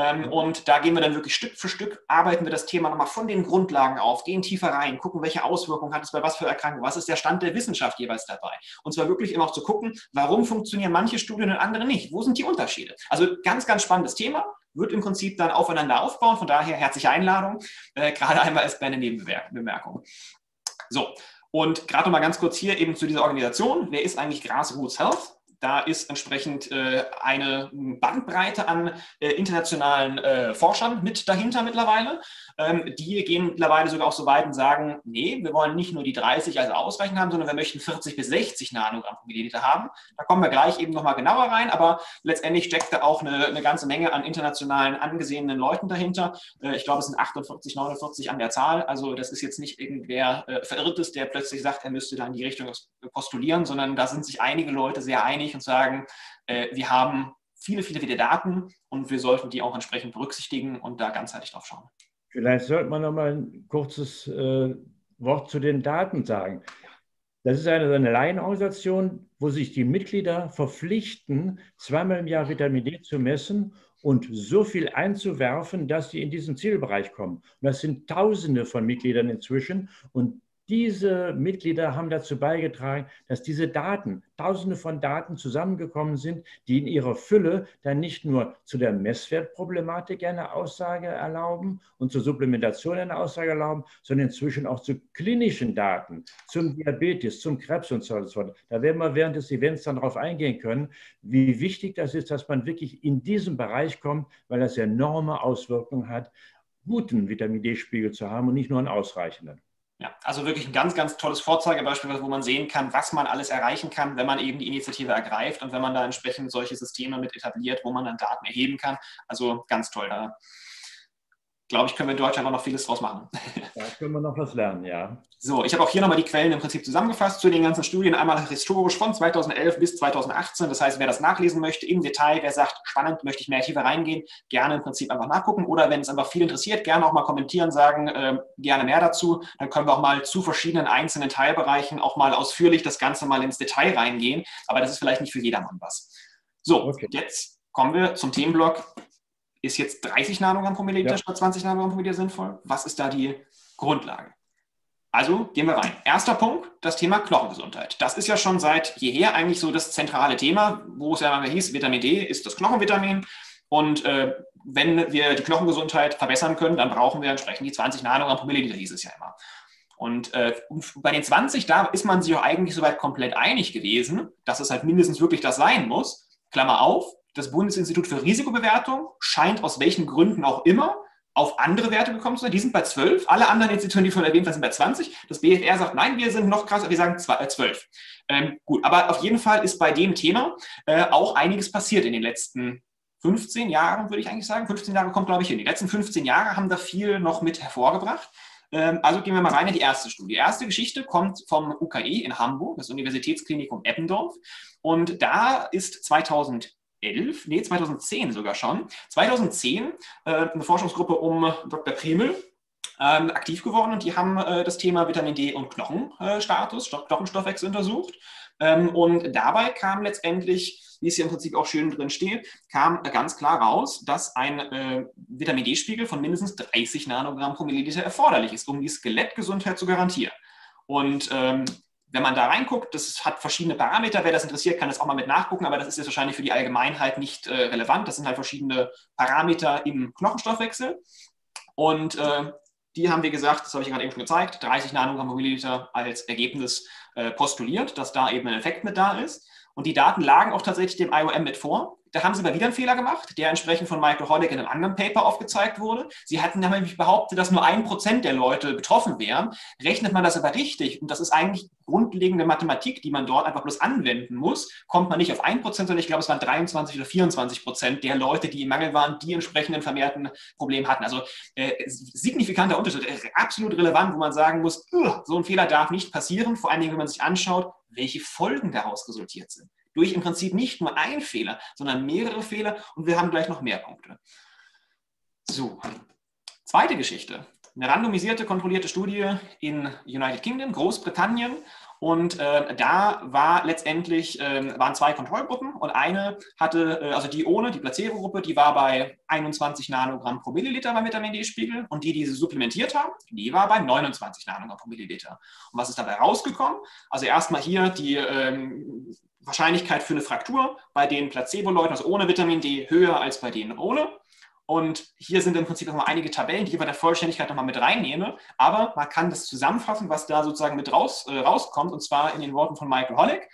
[SPEAKER 2] Und da gehen wir dann wirklich Stück für Stück, arbeiten wir das Thema nochmal von den Grundlagen auf, gehen tiefer rein, gucken, welche Auswirkungen hat es bei was für Erkrankungen, was ist der Stand der Wissenschaft jeweils dabei. Und zwar wirklich immer auch zu gucken, warum funktionieren manche Studien und andere nicht, wo sind die Unterschiede. Also ganz, ganz spannendes Thema, wird im Prinzip dann aufeinander aufbauen, von daher herzliche Einladung, gerade einmal als kleine Nebenbemerkung. So, und gerade nochmal ganz kurz hier eben zu dieser Organisation, wer ist eigentlich Grassroots Health? Da ist entsprechend eine Bandbreite an internationalen Forschern mit dahinter mittlerweile. Die gehen mittlerweile sogar auch so weit und sagen, nee, wir wollen nicht nur die 30 als ausreichend haben, sondern wir möchten 40 bis 60 Nanogramm pro Milliliter haben. Da kommen wir gleich eben nochmal genauer rein, aber letztendlich steckt da auch eine ganze Menge an internationalen angesehenen Leuten dahinter. Ich glaube, es sind 48, 49 an der Zahl. Also das ist jetzt nicht irgendwer Verirrtes, der plötzlich sagt, er müsste da in die Richtung postulieren, sondern da sind sich einige Leute sehr einig und sagen, wir haben viele, viele, viele Daten und wir sollten die auch entsprechend berücksichtigen und da ganzheitlich drauf schauen.
[SPEAKER 1] Vielleicht sollte man noch mal ein kurzes Wort zu den Daten sagen. Das ist eine Laienorganisation, wo sich die Mitglieder verpflichten, 2-mal im Jahr Vitamin D zu messen und so viel einzuwerfen, dass sie in diesen Zielbereich kommen. Und das sind Tausende von Mitgliedern inzwischen und diese Mitglieder haben dazu beigetragen, dass diese Daten, Tausende von Daten zusammengekommen sind, die in ihrer Fülle dann nicht nur zu der Messwertproblematik eine Aussage erlauben und zur Supplementation eine Aussage erlauben, sondern inzwischen auch zu klinischen Daten, zum Diabetes, zum Krebs und so fort. Da werden wir während des Events dann darauf eingehen können, wie wichtig das ist, dass man wirklich in diesen Bereich kommt, weil das enorme Auswirkungen hat, guten Vitamin D-Spiegel zu haben und nicht nur einen ausreichenden.
[SPEAKER 2] Ja, also wirklich ein ganz, ganz tolles Vorzeigebeispiel, wo man sehen kann, was man alles erreichen kann, wenn man eben die Initiative ergreift und wenn man da entsprechend solche Systeme mit etabliert, wo man dann Daten erheben kann. Also ganz toll da. glaube ich, können wir in Deutschland auch noch vieles draus machen.
[SPEAKER 1] Da können wir noch was lernen, ja.
[SPEAKER 2] So, ich habe auch hier nochmal die Quellen im Prinzip zusammengefasst zu den ganzen Studien, einmal historisch von 2011 bis 2018. Das heißt, wer das nachlesen möchte im Detail, wer sagt, spannend, möchte ich mehr tiefer reingehen, gerne im Prinzip einfach nachgucken. Oder wenn es einfach viel interessiert, gerne auch mal kommentieren, sagen, gerne mehr dazu. Dann können wir auch mal zu verschiedenen einzelnen Teilbereichen auch mal ausführlich das Ganze mal ins Detail reingehen. Aber das ist vielleicht nicht für jedermann was. So, okay. Jetzt kommen wir zum Themenblock. Ist jetzt 30 Nanogramm pro Milliliter statt 20 Nanogramm pro Milliliter sinnvoll? Was ist da die Grundlage? Also gehen wir rein. Erster Punkt, das Thema Knochengesundheit. Das ist ja schon seit jeher eigentlich so das zentrale Thema, wo es ja mal hieß, Vitamin D ist das Knochenvitamin. Und wenn wir die Knochengesundheit verbessern können, dann brauchen wir entsprechend die 20 Nanogramm pro Milliliter, hieß es ja immer. Und bei den 20, da ist man sich auch eigentlich soweit komplett einig gewesen, dass es halt mindestens wirklich das sein muss. Klammer auf, das Bundesinstitut für Risikobewertung scheint aus welchen Gründen auch immer auf andere Werte gekommen zu sein. Die sind bei 12. Alle anderen Institutionen, die schon erwähnt werden, sind bei 20. Das BfR sagt, nein, wir sind noch krasser, wir sagen 12. Gut, aber auf jeden Fall ist bei dem Thema auch einiges passiert in den letzten 15 Jahren, würde ich eigentlich sagen. 15 Jahre kommt, glaube ich, hin. Die letzten 15 Jahre haben da viel noch mit hervorgebracht. Also gehen wir mal rein in die erste Studie. Die erste Geschichte kommt vom UKE in Hamburg, das Universitätsklinikum Eppendorf. Und da ist 2010 sogar schon, 2010 eine Forschungsgruppe um Dr. Priemel aktiv geworden und die haben das Thema Vitamin D und Knochenstatus, Knochenstoffwechsel untersucht. Und dabei kam letztendlich, wie es hier im Prinzip auch schön drin steht, kam ganz klar raus, dass ein Vitamin D-Spiegel von mindestens 30 Nanogramm pro Milliliter erforderlich ist, um die Skelettgesundheit zu garantieren. Und wenn man da reinguckt, das hat verschiedene Parameter. Wer das interessiert, kann das auch mal mit nachgucken, aber das ist jetzt wahrscheinlich für die Allgemeinheit nicht relevant. Das sind halt verschiedene Parameter im Knochenstoffwechsel. Und die haben wir gesagt, das habe ich gerade eben schon gezeigt, 30 Nanogramm pro Milliliter als Ergebnis postuliert, dass da eben ein Effekt mit da ist. Und die Daten lagen auch tatsächlich dem IOM mit vor. Da haben sie aber wieder einen Fehler gemacht, der entsprechend von Michael Hollick in einem anderen Paper aufgezeigt wurde. Sie hatten nämlich behauptet, dass nur 1% der Leute betroffen wären. Rechnet man das aber richtig, und das ist eigentlich grundlegende Mathematik, die man dort einfach bloß anwenden muss, kommt man nicht auf 1%, sondern ich glaube, es waren 23 oder 24% der Leute, die im Mangel waren, die entsprechenden vermehrten Problem hatten. Also signifikanter Unterschied, absolut relevant, wo man sagen muss, so ein Fehler darf nicht passieren, vor allen Dingen, wenn man sich anschaut, welche Folgen daraus resultiert sind. Durch im Prinzip nicht nur einen Fehler, sondern mehrere Fehler, und wir haben gleich noch mehr Punkte. So, zweite Geschichte. Eine randomisierte, kontrollierte Studie in United Kingdom, Großbritannien. Und da war letztendlich, waren zwei Kontrollgruppen, und eine hatte, also die ohne, die Placebo-Gruppe, die war bei 21 Nanogramm pro Milliliter beim Vitamin D-Spiegel, und die sie supplementiert haben, die war bei 29 Nanogramm pro Milliliter. Und was ist dabei rausgekommen? Also erstmal hier die Wahrscheinlichkeit für eine Fraktur bei den Placebo-Leuten, also ohne Vitamin D, höher als bei denen ohne. Und hier sind im Prinzip nochmal einige Tabellen, die ich bei der Vollständigkeit nochmal mit reinnehme. Aber man kann das zusammenfassen, was da sozusagen mit rauskommt, und zwar in den Worten von Michael Hollick.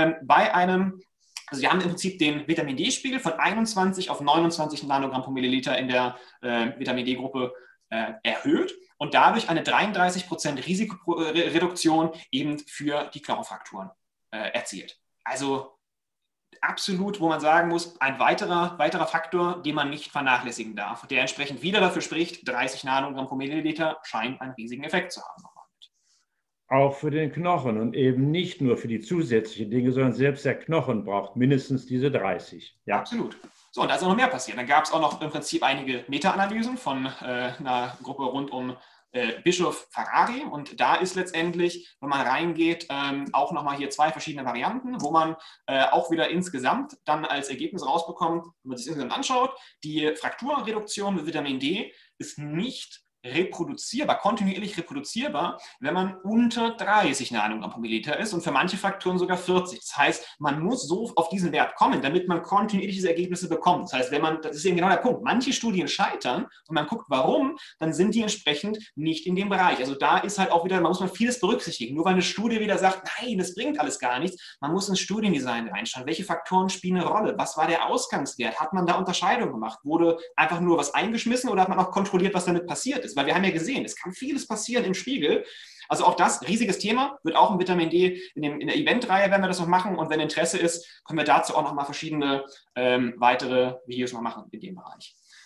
[SPEAKER 2] Also wir haben im Prinzip den Vitamin D-Spiegel von 21 auf 29 Nanogramm pro Milliliter in der Vitamin D-Gruppe erhöht und dadurch eine 33% Risikoreduktion eben für die Knochenfrakturen erzielt. Also absolut, wo man sagen muss, ein weiterer Faktor, den man nicht vernachlässigen darf, der entsprechend wieder dafür spricht, 30 Nanogramm pro Milliliter scheint einen riesigen Effekt zu haben.
[SPEAKER 1] Auch für den Knochen und eben nicht nur für die zusätzlichen Dinge, sondern selbst der Knochen braucht mindestens diese 30.
[SPEAKER 2] Ja, absolut. So, und da ist auch noch mehr passiert. Dann gab es auch noch im Prinzip einige Meta-Analysen von einer Gruppe rund um Bischof Ferrari, und da ist letztendlich, wenn man reingeht, auch nochmal hier zwei verschiedene Varianten, wo man auch wieder insgesamt dann als Ergebnis rausbekommt, wenn man sich insgesamt anschaut, die Frakturreduktion mit Vitamin D ist nicht reproduzierbar, kontinuierlich reproduzierbar, wenn man unter 30 Nanogramm pro Milliliter ist, und für manche Faktoren sogar 40. Das heißt, man muss so auf diesen Wert kommen, damit man kontinuierlich diese Ergebnisse bekommt. Das heißt, das ist eben genau der Punkt, manche Studien scheitern und man guckt, warum, dann sind die entsprechend nicht in dem Bereich. Also da ist halt auch wieder, man muss vieles berücksichtigen. Nur weil eine Studie wieder sagt, nein, das bringt alles gar nichts, man muss ins Studiendesign reinschauen. Welche Faktoren spielen eine Rolle? Was war der Ausgangswert? Hat man da Unterscheidungen gemacht? Wurde einfach nur was eingeschmissen oder hat man auch kontrolliert, was damit passiert ist? Weil wir haben ja gesehen, es kann vieles passieren im Spiegel. Also auch das, riesiges Thema, wird auch im Vitamin D, in der Eventreihe werden wir das noch machen, und wenn Interesse ist, können wir dazu auch noch mal verschiedene weitere Videos noch machen in dem Bereich.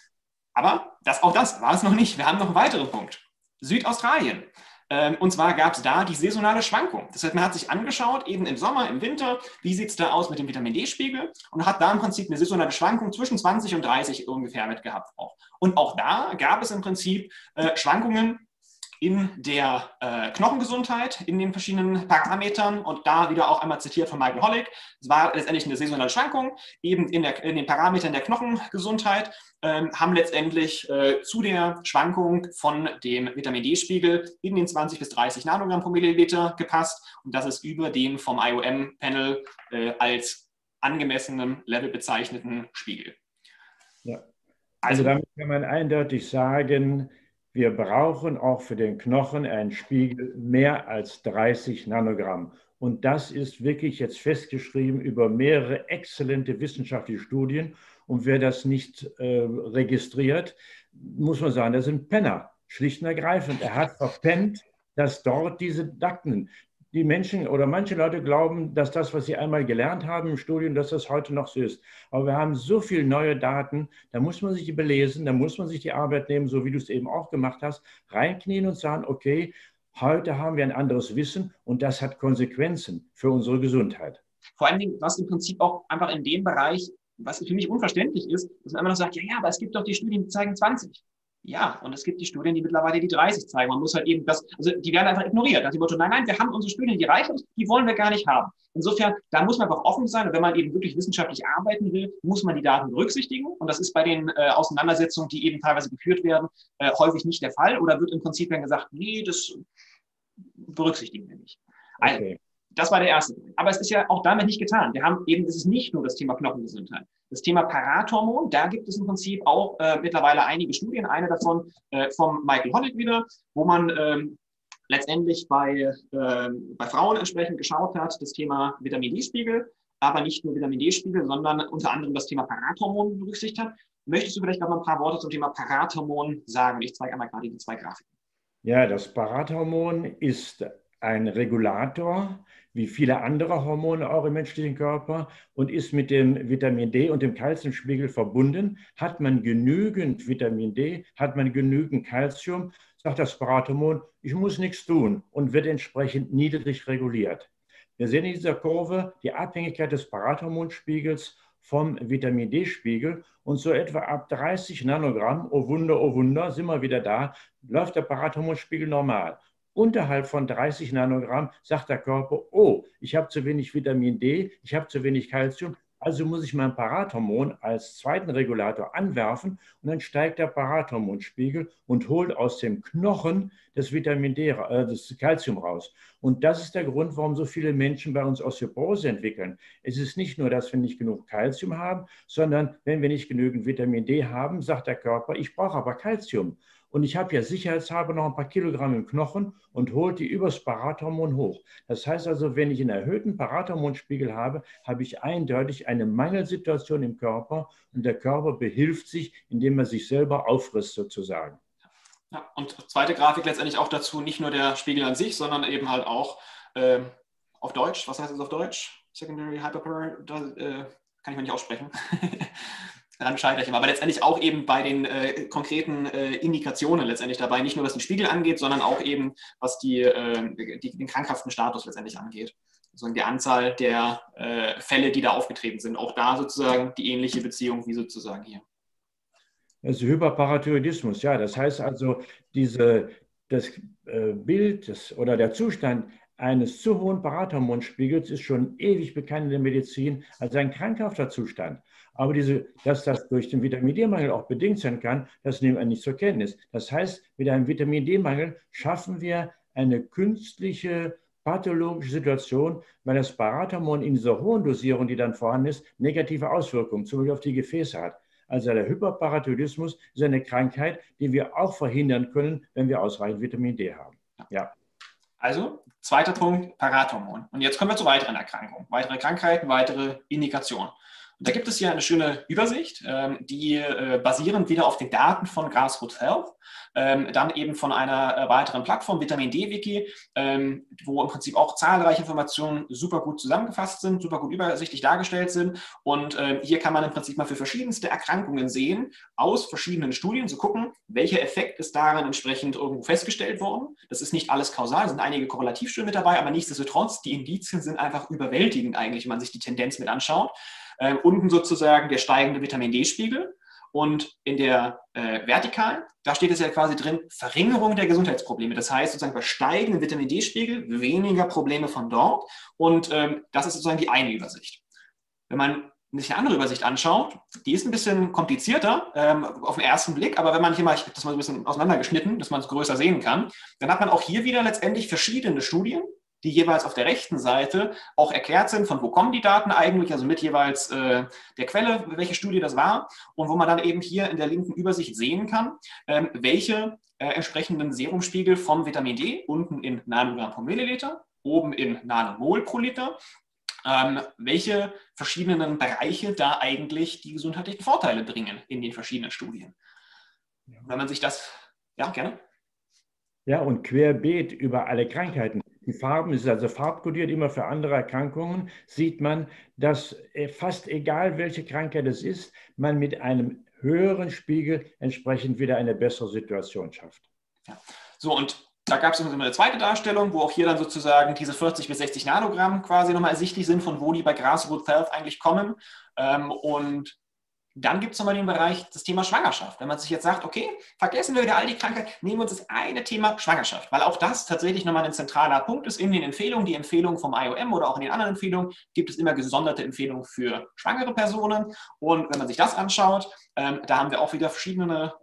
[SPEAKER 2] Aber auch das war es noch nicht. Wir haben noch einen weiteren Punkt. Südaustralien. Und zwar gab es da die saisonale Schwankung. Das heißt, man hat sich angeschaut, eben im Sommer, im Winter, wie sieht es da aus mit dem Vitamin D-Spiegel und hat da im Prinzip eine saisonale Schwankung zwischen 20 und 30 ungefähr mit gehabt. Und auch da gab es im Prinzip Schwankungen in der Knochengesundheit, in den verschiedenen Parametern und da wieder auch einmal zitiert von Michael Hollick. Es war letztendlich eine saisonale Schwankung, eben in den Parametern der Knochengesundheit, haben letztendlich zu der Schwankung von dem Vitamin D-Spiegel in den 20 bis 30 Nanogramm pro Milliliter gepasst und das ist über den vom IOM-Panel als angemessenem Level bezeichneten Spiegel.
[SPEAKER 1] Ja. Also damit kann man eindeutig sagen, wir brauchen auch für den Knochen einen Spiegel mehr als 30 Nanogramm. Und das ist wirklich jetzt festgeschrieben über mehrere exzellente wissenschaftliche Studien. Und wer das nicht registriert, muss man sagen, das sind Penner, schlicht und ergreifend. Er hat verpennt, dass dort diese Daten, die Menschen oder manche Leute glauben, dass das, was sie einmal gelernt haben im Studium, dass das heute noch so ist. Aber wir haben so viele neue Daten, da muss man sich die belesen, da muss man sich die Arbeit nehmen, so wie du es eben auch gemacht hast, reinknien und sagen, okay, heute haben wir ein anderes Wissen und das hat Konsequenzen für unsere Gesundheit.
[SPEAKER 2] Vor allen Dingen, was im Prinzip auch einfach in dem Bereich, was für mich unverständlich ist, dass man immer noch sagt, ja, aber es gibt doch die Studien, die zeigen 20. Ja, und es gibt die Studien, die mittlerweile die 30 zeigen. Man muss halt eben also die werden einfach ignoriert. Nach dem Motto, nein, wir haben unsere Studien, die reichen, die wollen wir gar nicht haben. Insofern, da muss man einfach offen sein. Und wenn man eben wirklich wissenschaftlich arbeiten will, muss man die Daten berücksichtigen. Und das ist bei den Auseinandersetzungen, die eben teilweise geführt werden, häufig nicht der Fall. Oder wird im Prinzip dann gesagt, nee, das berücksichtigen wir nicht.
[SPEAKER 1] Okay.
[SPEAKER 2] Das war der erste Punkt. Aber es ist ja auch damit nicht getan. Es ist nicht nur das Thema Knochengesundheit. Das Thema Parathormon, da gibt es im Prinzip auch mittlerweile einige Studien. Eine davon vom Michael Hollick wieder, wo man letztendlich bei Frauen entsprechend geschaut hat, das Thema Vitamin D-Spiegel, aber nicht nur Vitamin D-Spiegel, sondern unter anderem das Thema Parathormon berücksichtigt hat. Möchtest du vielleicht noch mal ein paar Worte zum Thema Parathormon sagen? Ich zeige einmal gerade die 2 Grafiken.
[SPEAKER 1] Ja, das Parathormon ist ein Regulator, wie viele andere Hormone auch im menschlichen Körper und ist mit dem Vitamin D und dem Calciumspiegel verbunden. Hat man genügend Vitamin D, hat man genügend Calcium, sagt das Parathormon, ich muss nichts tun und wird entsprechend niedrig reguliert. Wir sehen in dieser Kurve die Abhängigkeit des Parathormonspiegels vom Vitamin D-Spiegel und so etwa ab 30 Nanogramm, oh Wunder, sind wir wieder da, läuft der Parathormonspiegel normal. Unterhalb von 30 Nanogramm sagt der Körper, oh, ich habe zu wenig Vitamin D, ich habe zu wenig Calcium, also muss ich mein Parathormon als zweiten Regulator anwerfen und dann steigt der Parathormonspiegel und holt aus dem Knochen das Vitamin D, das Calcium raus. Und das ist der Grund, warum so viele Menschen bei uns Osteoporose entwickeln. Es ist nicht nur, dass wir nicht genug Calcium haben, sondern wenn wir nicht genügend Vitamin D haben, sagt der Körper, ich brauche aber Calcium. Und ich habe ja sicherheitshalber noch ein paar Kilogramm im Knochen und holt die übers Parathormon hoch. Das heißt also, wenn ich einen erhöhten Parathormonspiegel habe, habe ich eindeutig eine Mangelsituation im Körper und der Körper behilft sich, indem er sich selber auffrisst sozusagen.
[SPEAKER 2] Ja, und zweite Grafik letztendlich auch dazu, nicht nur der Spiegel an sich, sondern eben halt auch auf Deutsch, was heißt das auf Deutsch? Secondary Hyperparathyroidism, kann ich mal nicht aussprechen. Daran scheitere ich immer. Aber letztendlich auch eben bei den konkreten Indikationen letztendlich dabei, nicht nur was den Spiegel angeht, sondern auch eben was den krankhaften Status letztendlich angeht. Also die Anzahl der Fälle, die da aufgetreten sind. Auch da sozusagen die ähnliche Beziehung wie sozusagen hier.
[SPEAKER 1] Also Hyperparathyroidismus, ja, das heißt also, das Bild oder der Zustand eines zu hohen Parathormonspiegels ist schon ewig bekannt in der Medizin als ein krankhafter Zustand. Aber dass das durch den Vitamin D-Mangel auch bedingt sein kann, das nehmen wir nicht zur Kenntnis. Das heißt, mit einem Vitamin D-Mangel schaffen wir eine künstliche pathologische Situation, weil das Parathormon in dieser hohen Dosierung, die dann vorhanden ist, negative Auswirkungen, zum Beispiel auf die Gefäße hat. Also der Hyperparathyroidismus ist eine Krankheit, die wir auch verhindern können, wenn wir ausreichend Vitamin D haben. Ja.
[SPEAKER 2] Also, zweiter Punkt, Parathormon. Und jetzt kommen wir zu weiteren Erkrankungen. Weitere Krankheiten, weitere Indikationen. Und da gibt es hier eine schöne Übersicht, die basierend wieder auf den Daten von Grassroots Health, dann eben von einer weiteren Plattform, Vitamin D-Wiki, wo im Prinzip auch zahlreiche Informationen super gut zusammengefasst sind, super gut übersichtlich dargestellt sind. Und hier kann man im Prinzip mal für verschiedenste Erkrankungen sehen, aus verschiedenen Studien zu gucken, welcher Effekt ist daran entsprechend irgendwo festgestellt worden. Das ist nicht alles kausal, es sind einige Korrelativstudien mit dabei, aber nichtsdestotrotz, die Indizien sind einfach überwältigend eigentlich, wenn man sich die Tendenz mit anschaut. Unten sozusagen der steigende Vitamin D-Spiegel. Und in der Vertikalen, da steht es ja quasi drin, Verringerung der Gesundheitsprobleme. Das heißt sozusagen bei steigenden Vitamin D-Spiegel weniger Probleme von dort. Und das ist sozusagen die eine Übersicht. Wenn man sich eine andere Übersicht anschaut, die ist ein bisschen komplizierter auf den ersten Blick, aber wenn man hier mal, ich habe das mal ein bisschen auseinandergeschnitten, dass man es größer sehen kann, dann hat man auch hier wieder letztendlich verschiedene Studien, die jeweils auf der rechten Seite auch erklärt sind, von wo kommen die Daten eigentlich, also mit jeweils der Quelle, welche Studie das war, und wo man dann eben hier in der linken Übersicht sehen kann, welche entsprechenden Serumspiegel vom Vitamin D, unten in Nanogramm pro Milliliter, oben in Nanomol pro Liter, welche verschiedenen Bereiche da eigentlich die gesundheitlichen Vorteile bringen in den verschiedenen Studien. Wenn man sich das, ja, gerne.
[SPEAKER 1] Ja, und querbeet über alle Krankheiten. Die Farben, es ist also farbkodiert immer für andere Erkrankungen, sieht man, dass fast egal welche Krankheit es ist, man mit einem höheren Spiegel entsprechend wieder eine bessere Situation schafft.
[SPEAKER 2] Ja. So, und da gab es eine zweite Darstellung, wo auch hier dann sozusagen diese 40 bis 60 Nanogramm quasi nochmal ersichtlich sind, von wo die bei Grassroots Health eigentlich kommen. Und dann gibt es nochmal den Bereich, das Thema Schwangerschaft. Wenn man sich jetzt sagt, okay, vergessen wir wieder all die Krankheiten, nehmen wir uns das eine Thema Schwangerschaft, weil auch das tatsächlich nochmal ein zentraler Punkt ist in den Empfehlungen. Die Empfehlungen vom IOM oder auch in den anderen Empfehlungen gibt es immer gesonderte Empfehlungen für schwangere Personen. Und wenn man sich das anschaut, da haben wir auch wieder verschiedene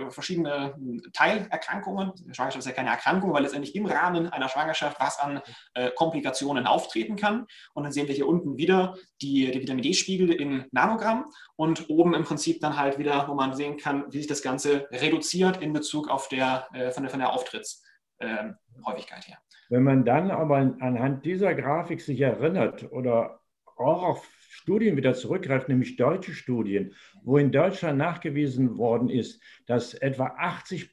[SPEAKER 2] Teilerkrankungen. Schwangerschaft ist ja keine Erkrankung, weil letztendlich im Rahmen einer Schwangerschaft was an Komplikationen auftreten kann. Und dann sehen wir hier unten wieder die Vitamin D-Spiegel in Nanogramm und oben im Prinzip dann halt wieder, wo man sehen kann, wie sich das Ganze reduziert in Bezug auf von der Auftrittshäufigkeit her.
[SPEAKER 1] Wenn man dann aber anhand dieser Grafik sich erinnert oder auch auf Studien wieder zurückgreift, nämlich deutsche Studien, wo in Deutschland nachgewiesen worden ist, dass etwa 80%,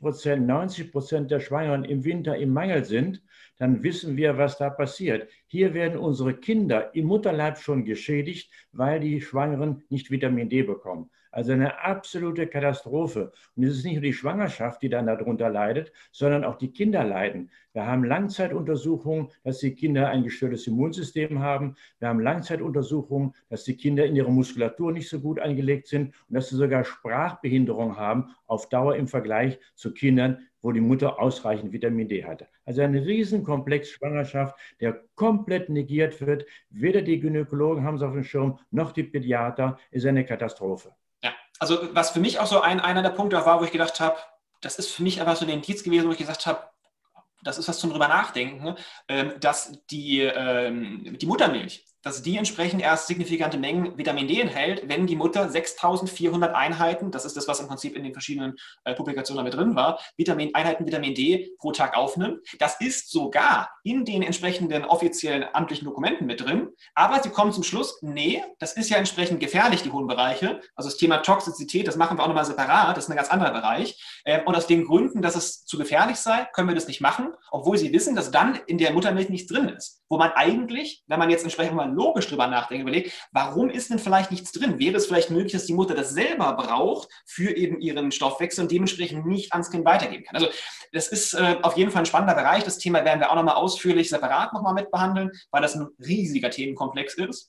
[SPEAKER 1] 90% der Schwangeren im Winter im Mangel sind, dann wissen wir, was da passiert. Hier werden unsere Kinder im Mutterleib schon geschädigt, weil die Schwangeren nicht Vitamin D bekommen. Also eine absolute Katastrophe. Und es ist nicht nur die Schwangerschaft, die dann darunter leidet, sondern auch die Kinder leiden. Wir haben Langzeituntersuchungen, dass die Kinder ein gestörtes Immunsystem haben. Wir haben Langzeituntersuchungen, dass die Kinder in ihrer Muskulatur nicht so gut angelegt sind und dass sie sogar Sprachbehinderung haben auf Dauer im Vergleich zu Kindern, wo die Mutter ausreichend Vitamin D hatte. Also ein Riesenkomplex Schwangerschaft, der komplett negiert wird. Weder die Gynäkologen haben es auf dem Schirm, noch die Pädiater. Ist eine Katastrophe.
[SPEAKER 2] Ja, also was für mich auch so einer der Punkte war, wo ich gedacht habe, das ist für mich einfach so ein Indiz gewesen, wo ich gesagt habe, das ist was zum drüber nachdenken, dass die Muttermilch, dass die entsprechend erst signifikante Mengen Vitamin D enthält, wenn die Mutter 6.400 Einheiten, das ist das, was im Prinzip in den verschiedenen Publikationen damit drin war, Einheiten Vitamin D pro Tag aufnimmt. Das ist sogar in den entsprechenden offiziellen amtlichen Dokumenten mit drin, aber sie kommen zum Schluss, nee, das ist ja entsprechend gefährlich, die hohen Bereiche. Also das Thema Toxizität, das machen wir auch nochmal separat, das ist ein ganz anderer Bereich. Und aus den Gründen, dass es zu gefährlich sei, können wir das nicht machen, obwohl sie wissen, dass dann in der Muttermilch nichts drin ist. Wo man eigentlich, wenn man jetzt entsprechend mal logisch drüber nachdenkt, überlegt, warum ist denn vielleicht nichts drin? Wäre es vielleicht möglich, dass die Mutter das selber braucht für eben ihren Stoffwechsel und dementsprechend nicht ans Kind weitergeben kann? Also das ist auf jeden Fall ein spannender Bereich. Das Thema werden wir auch nochmal ausführlich separat nochmal mit behandeln, weil das ein riesiger Themenkomplex ist.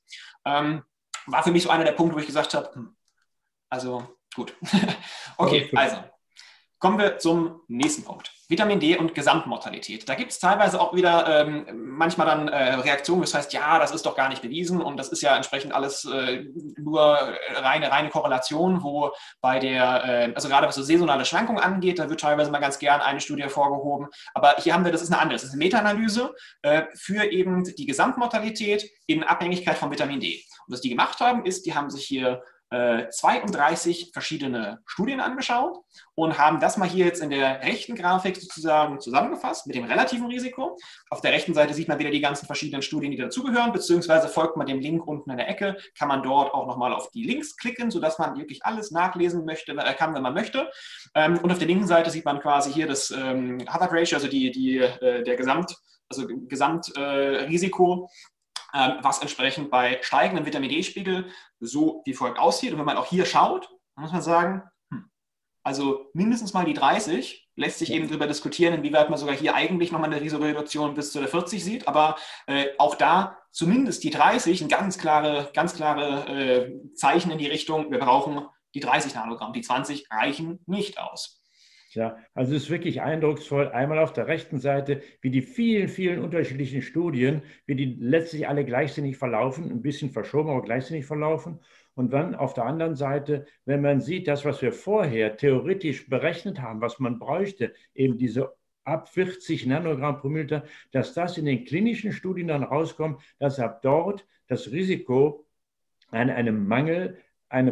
[SPEAKER 2] War für mich so einer der Punkte, wo ich gesagt habe, also gut. Okay, also kommen wir zum nächsten Punkt. Vitamin D und Gesamtmortalität. Da gibt es teilweise auch wieder manchmal dann Reaktionen, das heißt, ja, das ist doch gar nicht bewiesen und das ist ja entsprechend alles nur reine Korrelation, wo bei also gerade was so saisonale Schwankungen angeht, da wird teilweise mal ganz gern eine Studie hervorgehoben. Aber hier haben wir, das ist eine andere, das ist eine Meta-Analyse für eben die Gesamtmortalität in Abhängigkeit von Vitamin D. Und was die gemacht haben, ist, die haben sich hier 32 verschiedene Studien angeschaut und haben das mal hier jetzt in der rechten Grafik sozusagen zusammengefasst mit dem relativen Risiko. Auf der rechten Seite sieht man wieder die ganzen verschiedenen Studien, die dazugehören, beziehungsweise folgt man dem Link unten in der Ecke, kann man dort auch nochmal auf die Links klicken, sodass man wirklich alles nachlesen kann, wenn man möchte. Und auf der linken Seite sieht man quasi hier das Hazard Ratio, also der Gesamtrisiko, was entsprechend bei steigendem Vitamin D-Spiegel so wie folgt aussieht. Und wenn man auch hier schaut, muss man sagen, also mindestens mal die 30, lässt sich eben darüber diskutieren, inwieweit man sogar hier eigentlich nochmal eine Risikoreduktion bis zu der 40 sieht, aber auch da zumindest die 30 ein ganz klare Zeichen in die Richtung, wir brauchen die 30 Nanogramm, die 20 reichen nicht aus.
[SPEAKER 1] Ja, also es ist wirklich eindrucksvoll, einmal auf der rechten Seite, wie die vielen, vielen unterschiedlichen Studien, wie die letztlich alle gleichsinnig verlaufen, ein bisschen verschoben, aber gleichsinnig verlaufen. Und dann auf der anderen Seite, wenn man sieht, das, was wir vorher theoretisch berechnet haben, was man bräuchte, eben diese ab 40 Nanogramm pro Milliliter, dass das in den klinischen Studien dann rauskommt, dass ab dort das Risiko an einem Mangel, ein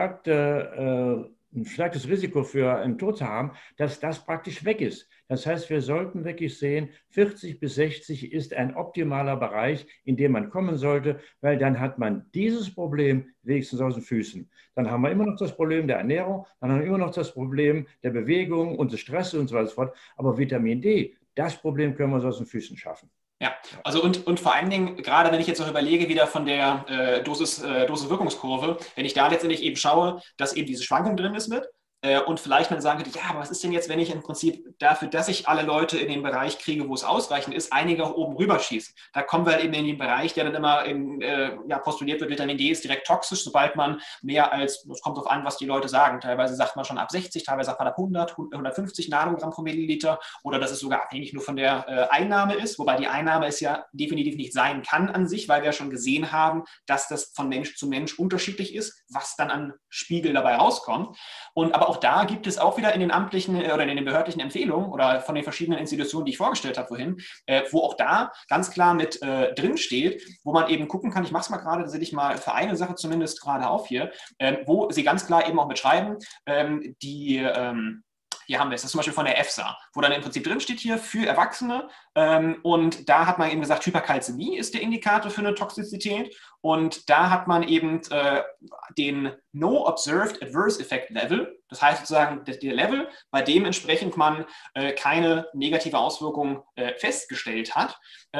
[SPEAKER 1] verstärktes Risiko für einen Tod zu haben, dass das praktisch weg ist. Das heißt, wir sollten wirklich sehen, 40 bis 60 ist ein optimaler Bereich, in dem man kommen sollte, weil dann hat man dieses Problem wenigstens aus den Füßen. Dann haben wir immer noch das Problem der Ernährung, dann haben wir immer noch das Problem der Bewegung und des Stresses und so weiter und so fort. Aber Vitamin D, das Problem können wir uns aus den Füßen schaffen.
[SPEAKER 2] Ja, also und vor allen Dingen, gerade wenn ich jetzt noch überlege, wieder von der Dosis-Wirkungskurve, wenn ich da letztendlich eben schaue, dass eben diese Schwankung drin ist mit und vielleicht man sagen könnte, ja, aber was ist denn jetzt, wenn ich im Prinzip dafür, dass ich alle Leute in den Bereich kriege, wo es ausreichend ist, einige auch oben rüber schießen. Da kommen wir halt eben in den Bereich, der dann immer postuliert wird, Vitamin D ist direkt toxisch, sobald man mehr als, es kommt darauf an, was die Leute sagen, teilweise sagt man schon ab 60, teilweise sagt man ab 100, 150 Nanogramm pro Milliliter oder dass es sogar abhängig nur von der Einnahme ist, wobei die Einnahme es ja definitiv nicht sein kann an sich, weil wir schon gesehen haben, dass das von Mensch zu Mensch unterschiedlich ist, was dann an Spiegel dabei rauskommt. Aber auch da gibt es auch wieder in den amtlichen oder in den behördlichen Empfehlungen oder von den verschiedenen Institutionen, die ich vorgestellt habe vorhin, wo auch da ganz klar mit drin steht, wo man eben gucken kann, ich mache es mal gerade, setze ich mal für eine Sache zumindest gerade auf hier, wo sie ganz klar eben auch mitschreiben, hier haben wir es, das ist zum Beispiel von der EFSA, wo dann im Prinzip drin steht hier für Erwachsene und da hat man eben gesagt, Hyperkalzämie ist der Indikator für eine Toxizität und da hat man eben den No Observed Adverse Effect Level, das heißt sozusagen der Level, bei dem entsprechend man keine negative Auswirkung festgestellt hat.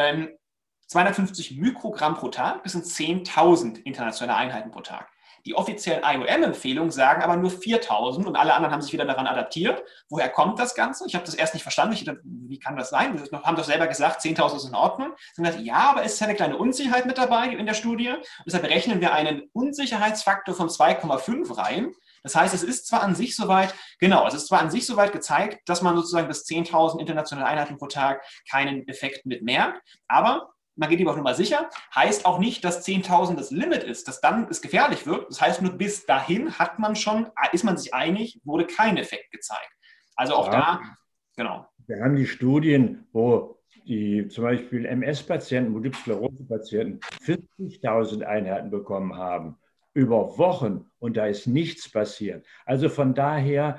[SPEAKER 2] 250 Mikrogramm pro Tag, bis in 10.000 internationale Einheiten pro Tag. Die offiziellen IOM-Empfehlungen sagen aber nur 4.000 und alle anderen haben sich wieder daran adaptiert. Woher kommt das Ganze? Ich habe das erst nicht verstanden. Ich dachte, wie kann das sein? Wir haben doch selber gesagt, 10.000 ist in Ordnung. Sie haben gesagt, ja, aber es ist eine kleine Unsicherheit mit dabei in der Studie. Und deshalb berechnen wir einen Unsicherheitsfaktor von 2,5 rein. Das heißt, es ist zwar an sich soweit gezeigt, dass man sozusagen bis 10.000 internationale Einheiten pro Tag keinen Effekt mit merkt, aber man geht lieber auf Nummer sicher, heißt auch nicht, dass 10.000 das Limit ist, dass dann es gefährlich wird. Das heißt, nur bis dahin ist man sich einig, wurde kein Effekt gezeigt. Also auch da, genau.
[SPEAKER 1] Wir haben die Studien, wo die zum Beispiel MS-Patienten, Multiple Sklerose-Patienten 40.000 Einheiten bekommen haben, über Wochen und da ist nichts passiert. Also von daher,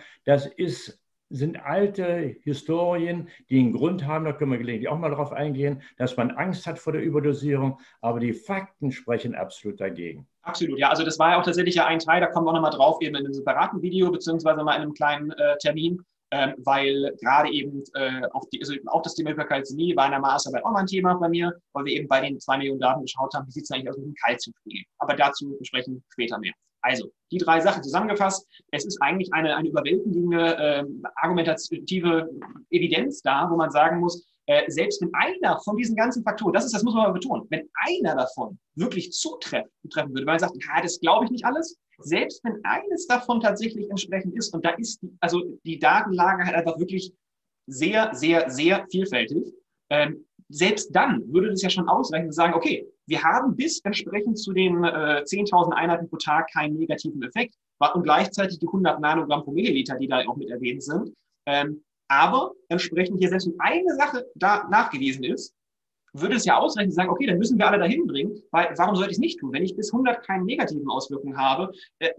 [SPEAKER 1] sind alte Historien, die einen Grund haben, da können wir gelegentlich auch mal darauf eingehen, dass man Angst hat vor der Überdosierung, aber die Fakten sprechen absolut dagegen.
[SPEAKER 2] Absolut, ja, also das war ja auch tatsächlich ein Teil, da kommen wir auch nochmal drauf, eben in einem separaten Video, beziehungsweise mal in einem kleinen Termin, weil gerade eben auch das Thema Hyperkalzämie war in der Masterarbeit auch mal ein Thema bei mir, weil wir eben bei den 2 Millionen Daten geschaut haben, wie sieht es eigentlich aus mit dem Kalziumspiegel. Aber dazu entsprechend später mehr. Also, die 3 Sachen zusammengefasst. Es ist eigentlich eine überwältigende argumentative Evidenz da, wo man sagen muss, selbst wenn einer von diesen ganzen Faktoren, das muss man mal betonen, wenn einer davon wirklich zutreffen würde, weil man sagt, das glaube ich nicht alles, selbst wenn eines davon tatsächlich entsprechend ist, und da ist die Datenlage halt einfach wirklich sehr, sehr, sehr vielfältig, selbst dann würde das ja schon ausreichen und sagen, okay, wir haben bis entsprechend zu den 10.000 Einheiten pro Tag keinen negativen Effekt und gleichzeitig die 100 Nanogramm pro Milliliter, die da auch mit erwähnt sind. Aber entsprechend hier selbst wenn eine Sache da nachgewiesen ist, würde es ja ausreichen, zu sagen, okay, dann müssen wir alle dahin bringen, weil warum sollte ich es nicht tun? Wenn ich bis 100 keine negativen Auswirkungen habe,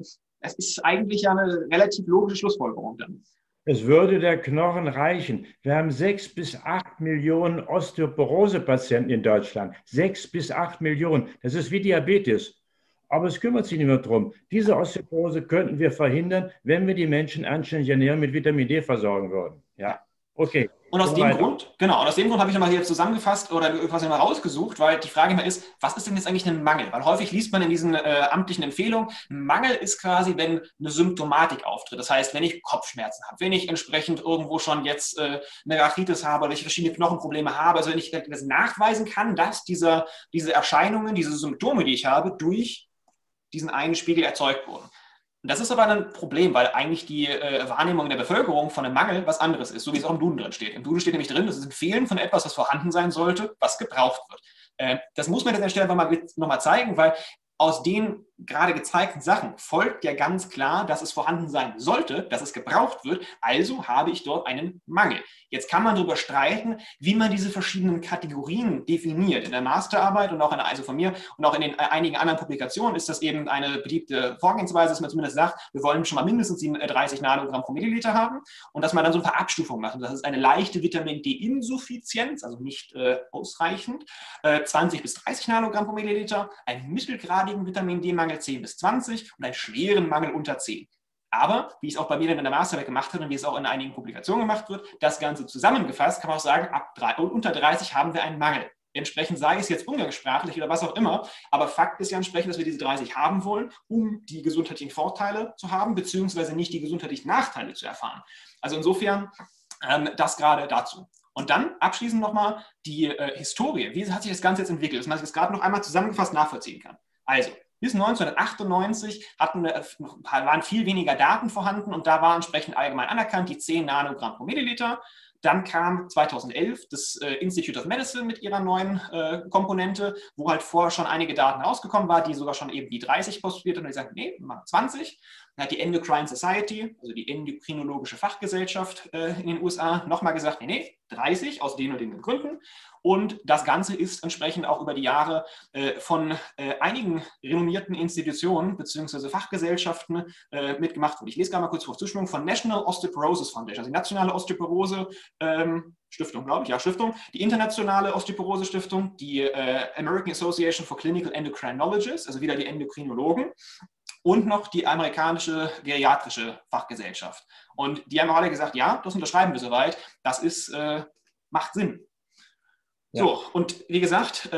[SPEAKER 2] es ist eigentlich ja eine relativ logische Schlussfolgerung dann.
[SPEAKER 1] Es würde der Knochen reichen. Wir haben 6 bis 8 Millionen Osteoporose-Patienten in Deutschland. 6 bis 8 Millionen. Das ist wie Diabetes. Aber es kümmert sich niemand drum. Diese Osteoporose könnten wir verhindern, wenn wir die Menschen anständig ernähren, mit Vitamin D versorgen würden. Ja, okay.
[SPEAKER 2] Und aus dem Grund, genau, und aus dem Grund habe ich nochmal hier zusammengefasst oder quasi mal rausgesucht, weil die Frage immer ist, was ist denn jetzt eigentlich ein Mangel? Weil häufig liest man in diesen amtlichen Empfehlungen, ein Mangel ist quasi, wenn eine Symptomatik auftritt. Das heißt, wenn ich Kopfschmerzen habe, wenn ich entsprechend irgendwo schon jetzt eine Arthritis habe oder ich verschiedene Knochenprobleme habe, also wenn ich das nachweisen kann, dass diese Erscheinungen, diese Symptome, die ich habe, durch diesen einen Spiegel erzeugt wurden. Und das ist aber ein Problem, weil eigentlich die Wahrnehmung in der Bevölkerung von einem Mangel was anderes ist, so wie es auch im Duden drin steht. Im Duden steht nämlich drin, das ist ein Fehlen von etwas, was vorhanden sein sollte, was gebraucht wird. Das muss man an der Stelle nochmal zeigen, weil aus den gerade gezeigten Sachen folgt ja ganz klar, dass es vorhanden sein sollte, dass es gebraucht wird, also habe ich dort einen Mangel. Jetzt kann man darüber streiten, wie man diese verschiedenen Kategorien definiert. In der Masterarbeit und auch also von mir und auch in den einigen anderen Publikationen ist das eben eine beliebte Vorgehensweise, dass man zumindest sagt, wir wollen schon mal mindestens 30 Nanogramm pro Milliliter haben und dass man dann so ein paar Abstufungen macht. Das ist eine leichte Vitamin-D-Insuffizienz, also nicht ausreichend, 20 bis 30 Nanogramm pro Milliliter, einen mittelgradigen Vitamin-D-Mangel 10 bis 20 und einen schweren Mangel unter 10. Aber, wie es auch bei mir dann in der Masterarbeit gemacht wird und wie es auch in einigen Publikationen gemacht wird, das Ganze zusammengefasst, kann man auch sagen, unter 30 haben wir einen Mangel. Entsprechend sei es jetzt umgangssprachlich oder was auch immer, aber Fakt ist ja entsprechend, dass wir diese 30 haben wollen, um die gesundheitlichen Vorteile zu haben, beziehungsweise nicht die gesundheitlichen Nachteile zu erfahren. Also insofern das gerade dazu. Und dann abschließend nochmal die Historie. Wie hat sich das Ganze jetzt entwickelt, dass man das gerade noch einmal zusammengefasst nachvollziehen kann. Also, bis 1998 waren viel weniger Daten vorhanden und da war entsprechend allgemein anerkannt die 10 Nanogramm pro Milliliter. Dann kam 2011 das Institute of Medicine mit ihrer neuen Komponente, wo halt vorher schon einige Daten rausgekommen waren, die sogar schon eben die 30 postuliert haben und die sagten, nee, wir machen 20. Dann hat die Endocrine Society, also die endokrinologische Fachgesellschaft in den USA, nochmal gesagt, nee, 30 aus den und den Gründen. Und das Ganze ist entsprechend auch über die Jahre von einigen renommierten Institutionen bzw. Fachgesellschaften mitgemacht worden. Ich lese gerade mal kurz vor. Zustimmung von National Osteoporosis Foundation, also die nationale Osteoporose Stiftung, glaube ich, ja, Stiftung, die internationale Osteoporose Stiftung, die American Association for Clinical Endocrinologists, also wieder die Endokrinologen, und noch die amerikanische geriatrische Fachgesellschaft. Und die haben alle gesagt, ja, das unterschreiben wir soweit, das ist, macht Sinn. Ja. So, und wie gesagt,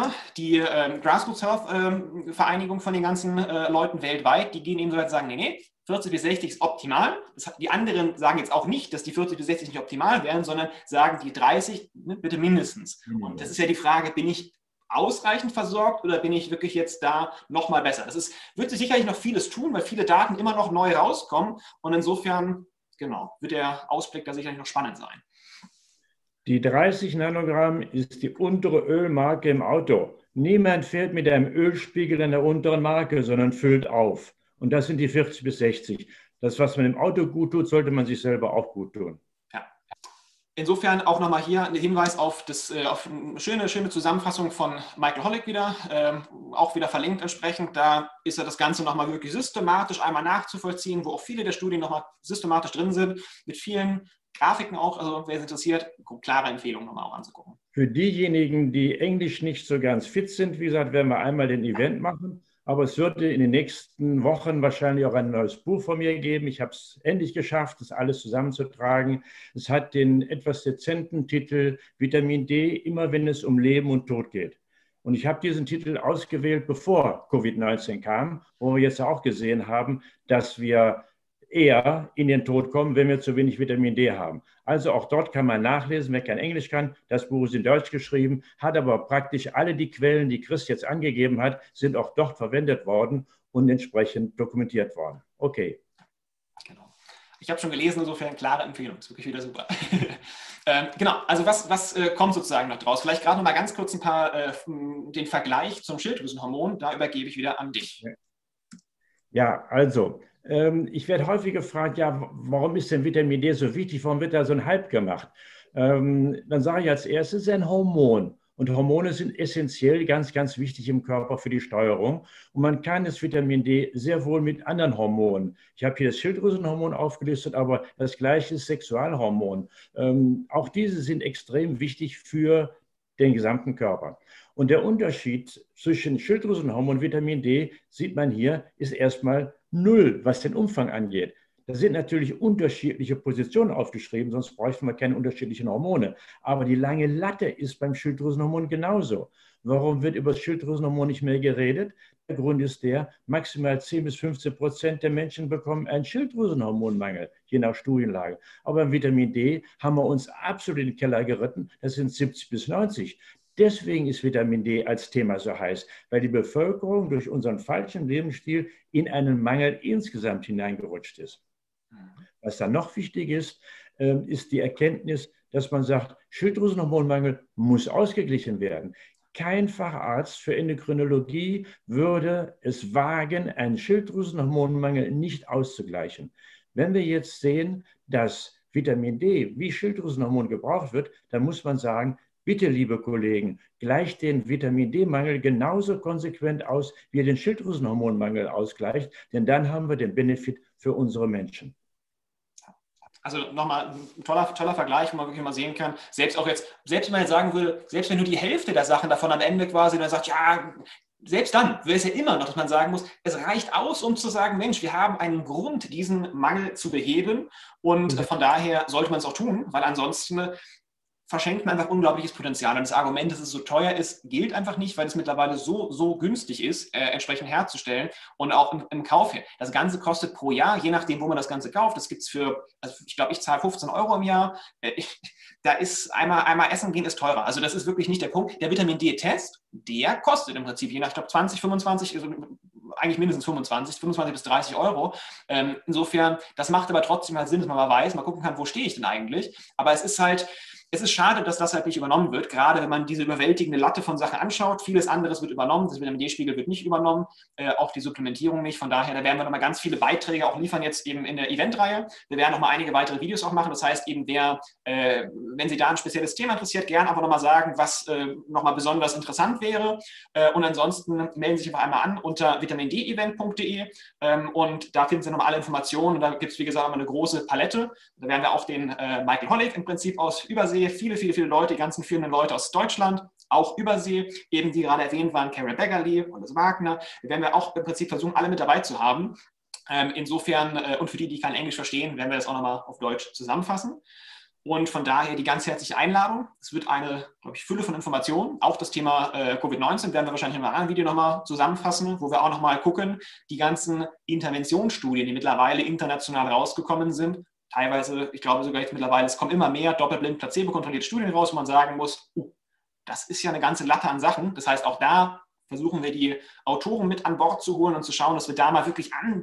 [SPEAKER 2] die Grassroots Health Vereinigung von den ganzen Leuten weltweit, die gehen eben so weit und sagen, nee, 40 bis 60 ist optimal. Die anderen sagen jetzt auch nicht, dass die 40 bis 60 nicht optimal wären, sondern sagen die 30 bitte mindestens. Mhm. Und das ist ja die Frage, bin ich ausreichend versorgt oder bin ich wirklich jetzt da nochmal besser? Wird sich sicherlich noch vieles tun, weil viele Daten immer noch neu rauskommen und insofern, genau, wird der Ausblick da sicherlich noch spannend sein.
[SPEAKER 1] Die 30 Nanogramm ist die untere Ölmarke im Auto. Niemand fährt mit einem Ölspiegel an der unteren Marke, sondern füllt auf. Und das sind die 40 bis 60. Das, was man im Auto gut tut, sollte man sich selber auch gut tun.
[SPEAKER 2] Ja. Insofern auch nochmal hier ein Hinweis auf eine schöne Zusammenfassung von Michael Hollick wieder, auch wieder verlinkt entsprechend. Da ist ja das Ganze nochmal wirklich systematisch einmal nachzuvollziehen, wo auch viele der Studien nochmal systematisch drin sind, mit vielen Grafiken auch, also wer es interessiert, klare Empfehlungen nochmal auch anzugucken.
[SPEAKER 1] Für diejenigen, die Englisch nicht so ganz fit sind, wie gesagt, werden wir einmal den Event machen. Aber es würde in den nächsten Wochen wahrscheinlich auch ein neues Buch von mir geben. Ich habe es endlich geschafft, das alles zusammenzutragen. Es hat den etwas dezenten Titel Vitamin D, immer wenn es um Leben und Tod geht. Und ich habe diesen Titel ausgewählt, bevor Covid-19 kam, wo wir jetzt auch gesehen haben, dass wir eher in den Tod kommen, wenn wir zu wenig Vitamin D haben. Also auch dort kann man nachlesen, wer kein Englisch kann. Das Buch ist in Deutsch geschrieben, hat aber praktisch alle die Quellen, die Chris jetzt angegeben hat, sind auch dort verwendet worden und entsprechend dokumentiert worden. Okay.
[SPEAKER 2] Genau. Ich habe schon gelesen, insofern klare Empfehlung. Ist wirklich wieder super. Genau, also was kommt sozusagen noch draus? Vielleicht gerade noch mal ganz kurz ein paar den Vergleich zum Schilddrüsenhormon. Da übergebe ich wieder an dich.
[SPEAKER 1] Ja, also ich werde häufig gefragt, ja, warum ist denn Vitamin D so wichtig? Warum wird da so ein Hype gemacht? Dann sage ich als erstes, es ist ein Hormon. Und Hormone sind essentiell ganz, ganz wichtig im Körper für die Steuerung. Und man kann das Vitamin D sehr wohl mit anderen Hormonen. Ich habe hier das Schilddrüsenhormon aufgelistet, aber das gleiche ist Sexualhormon. Auch diese sind extrem wichtig für den gesamten Körper. Und der Unterschied zwischen Schilddrüsenhormon und Vitamin D, sieht man hier, ist erstmal null, was den Umfang angeht. Da sind natürlich unterschiedliche Positionen aufgeschrieben, sonst bräuchten wir keine unterschiedlichen Hormone. Aber die lange Latte ist beim Schilddrüsenhormon genauso. Warum wird über das Schilddrüsenhormon nicht mehr geredet? Der Grund ist der, maximal 10-15% der Menschen bekommen einen Schilddrüsenhormonmangel, je nach Studienlage. Aber beim Vitamin D haben wir uns absolut in den Keller geritten, das sind 70-90. Deswegen ist Vitamin D als Thema so heiß, weil die Bevölkerung durch unseren falschen Lebensstil in einen Mangel insgesamt hineingerutscht ist. Was dann noch wichtig ist, ist die Erkenntnis, dass man sagt, Schilddrüsenhormonmangel muss ausgeglichen werden. Kein Facharzt für Endokrinologie würde es wagen, einen Schilddrüsenhormonmangel nicht auszugleichen. Wenn wir jetzt sehen, dass Vitamin D wie Schilddrüsenhormon gebraucht wird, dann muss man sagen, bitte, liebe Kollegen, gleicht den Vitamin D-Mangel genauso konsequent aus, wie ihr den Schilddrüsenhormonmangel ausgleicht, denn dann haben wir den Benefit für unsere Menschen.
[SPEAKER 2] Also nochmal ein toller Vergleich, wo man wirklich mal sehen kann, selbst wenn man jetzt sagen würde, selbst wenn nur die Hälfte der Sachen davon am Ende quasi dann sagt, ja, selbst dann wäre es ja immer noch, dass man sagen muss, es reicht aus, um zu sagen, Mensch, wir haben einen Grund, diesen Mangel zu beheben und von daher sollte man es auch tun, weil ansonsten verschenkt man einfach unglaubliches Potenzial. Und das Argument, dass es so teuer ist, gilt einfach nicht, weil es mittlerweile so günstig ist, entsprechend herzustellen und auch im Kauf her. Das Ganze kostet pro Jahr, je nachdem, wo man das Ganze kauft, das gibt es für, also ich glaube, ich zahle 15 € im Jahr. Da ist einmal essen gehen ist teurer. Also das ist wirklich nicht der Punkt. Der Vitamin D-Test, der kostet im Prinzip je nach, ich glaube, 20, 25, also eigentlich mindestens 25 bis 30 €. Insofern, das macht aber trotzdem halt Sinn, dass man mal weiß, mal gucken kann, wo stehe ich denn eigentlich. Aber es ist schade, dass das halt nicht übernommen wird, gerade wenn man diese überwältigende Latte von Sachen anschaut. Vieles anderes wird übernommen, das Vitamin D-Spiegel wird nicht übernommen, auch die Supplementierung nicht. Von daher, da werden wir nochmal ganz viele Beiträge auch liefern jetzt eben in der Eventreihe. Wir werden nochmal einige weitere Videos auch machen. Das heißt eben, wenn Sie da ein spezielles Thema interessiert, gerne einfach nochmal sagen, was nochmal besonders interessant wäre. Und ansonsten melden Sie sich einfach einmal an unter vitamindeevent.de und da finden Sie nochmal alle Informationen. Und da gibt es, wie gesagt, nochmal eine große Palette. Da werden wir auch den Michael Hollig im Prinzip aus Übersee, viele Leute, die ganzen führenden Leute aus Deutschland, auch Übersee, eben die gerade erwähnt waren, Carol Beggerly und das Wagner. Da werden wir auch im Prinzip versuchen, alle mit dabei zu haben. Insofern, und für die kein Englisch verstehen, werden wir das auch nochmal auf Deutsch zusammenfassen. Und von daher die ganz herzliche Einladung. Es wird eine, glaube ich, Fülle von Informationen. Auch das Thema Covid-19 werden wir wahrscheinlich in einem anderen Video nochmal zusammenfassen, wo wir auch nochmal gucken, die ganzen Interventionsstudien, die mittlerweile international rausgekommen sind. Teilweise, ich glaube sogar jetzt mittlerweile, es kommen immer mehr doppelblind placebo-kontrollierte Studien raus, wo man sagen muss, das ist ja eine ganze Latte an Sachen. Das heißt, auch da versuchen wir die Autoren mit an Bord zu holen und zu schauen, dass wir da mal wirklich an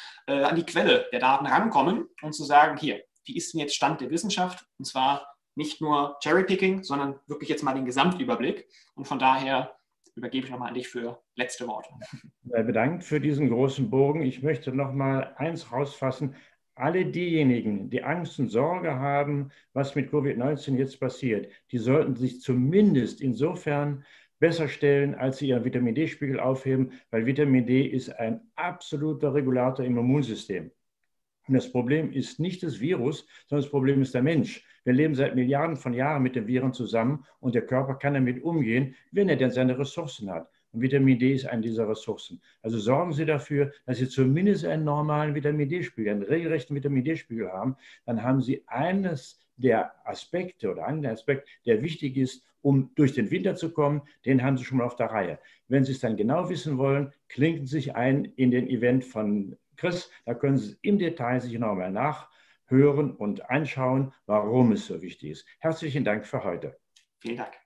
[SPEAKER 2] die Quelle der Daten rankommen und zu sagen, hier, wie ist denn jetzt Stand der Wissenschaft? Und zwar nicht nur Cherrypicking, sondern wirklich jetzt mal den Gesamtüberblick. Und von daher übergebe ich nochmal an dich für letzte Worte.
[SPEAKER 1] Bedankt für diesen großen Bogen. Ich möchte noch mal eins rausfassen. Alle diejenigen, die Angst und Sorge haben, was mit Covid-19 jetzt passiert, die sollten sich zumindest insofern besser stellen, als sie ihren Vitamin D-Spiegel aufheben, weil Vitamin D ist ein absoluter Regulator im Immunsystem. Und das Problem ist nicht das Virus, sondern das Problem ist der Mensch. Wir leben seit Milliarden von Jahren mit den Viren zusammen und der Körper kann damit umgehen, wenn er denn seine Ressourcen hat. Und Vitamin D ist eine dieser Ressourcen. Also sorgen Sie dafür, dass Sie zumindest einen normalen Vitamin D-Spiegel, einen regelrechten Vitamin D-Spiegel haben. Dann haben Sie eines der Aspekte oder einen Aspekt, der wichtig ist, um durch den Winter zu kommen, den haben Sie schon mal auf der Reihe. Wenn Sie es dann genau wissen wollen, klinken Sie sich ein in den Event von Chris. Da können Sie im Detail sich nochmal nachhören und anschauen, warum es so wichtig ist. Herzlichen Dank für heute.
[SPEAKER 2] Vielen Dank.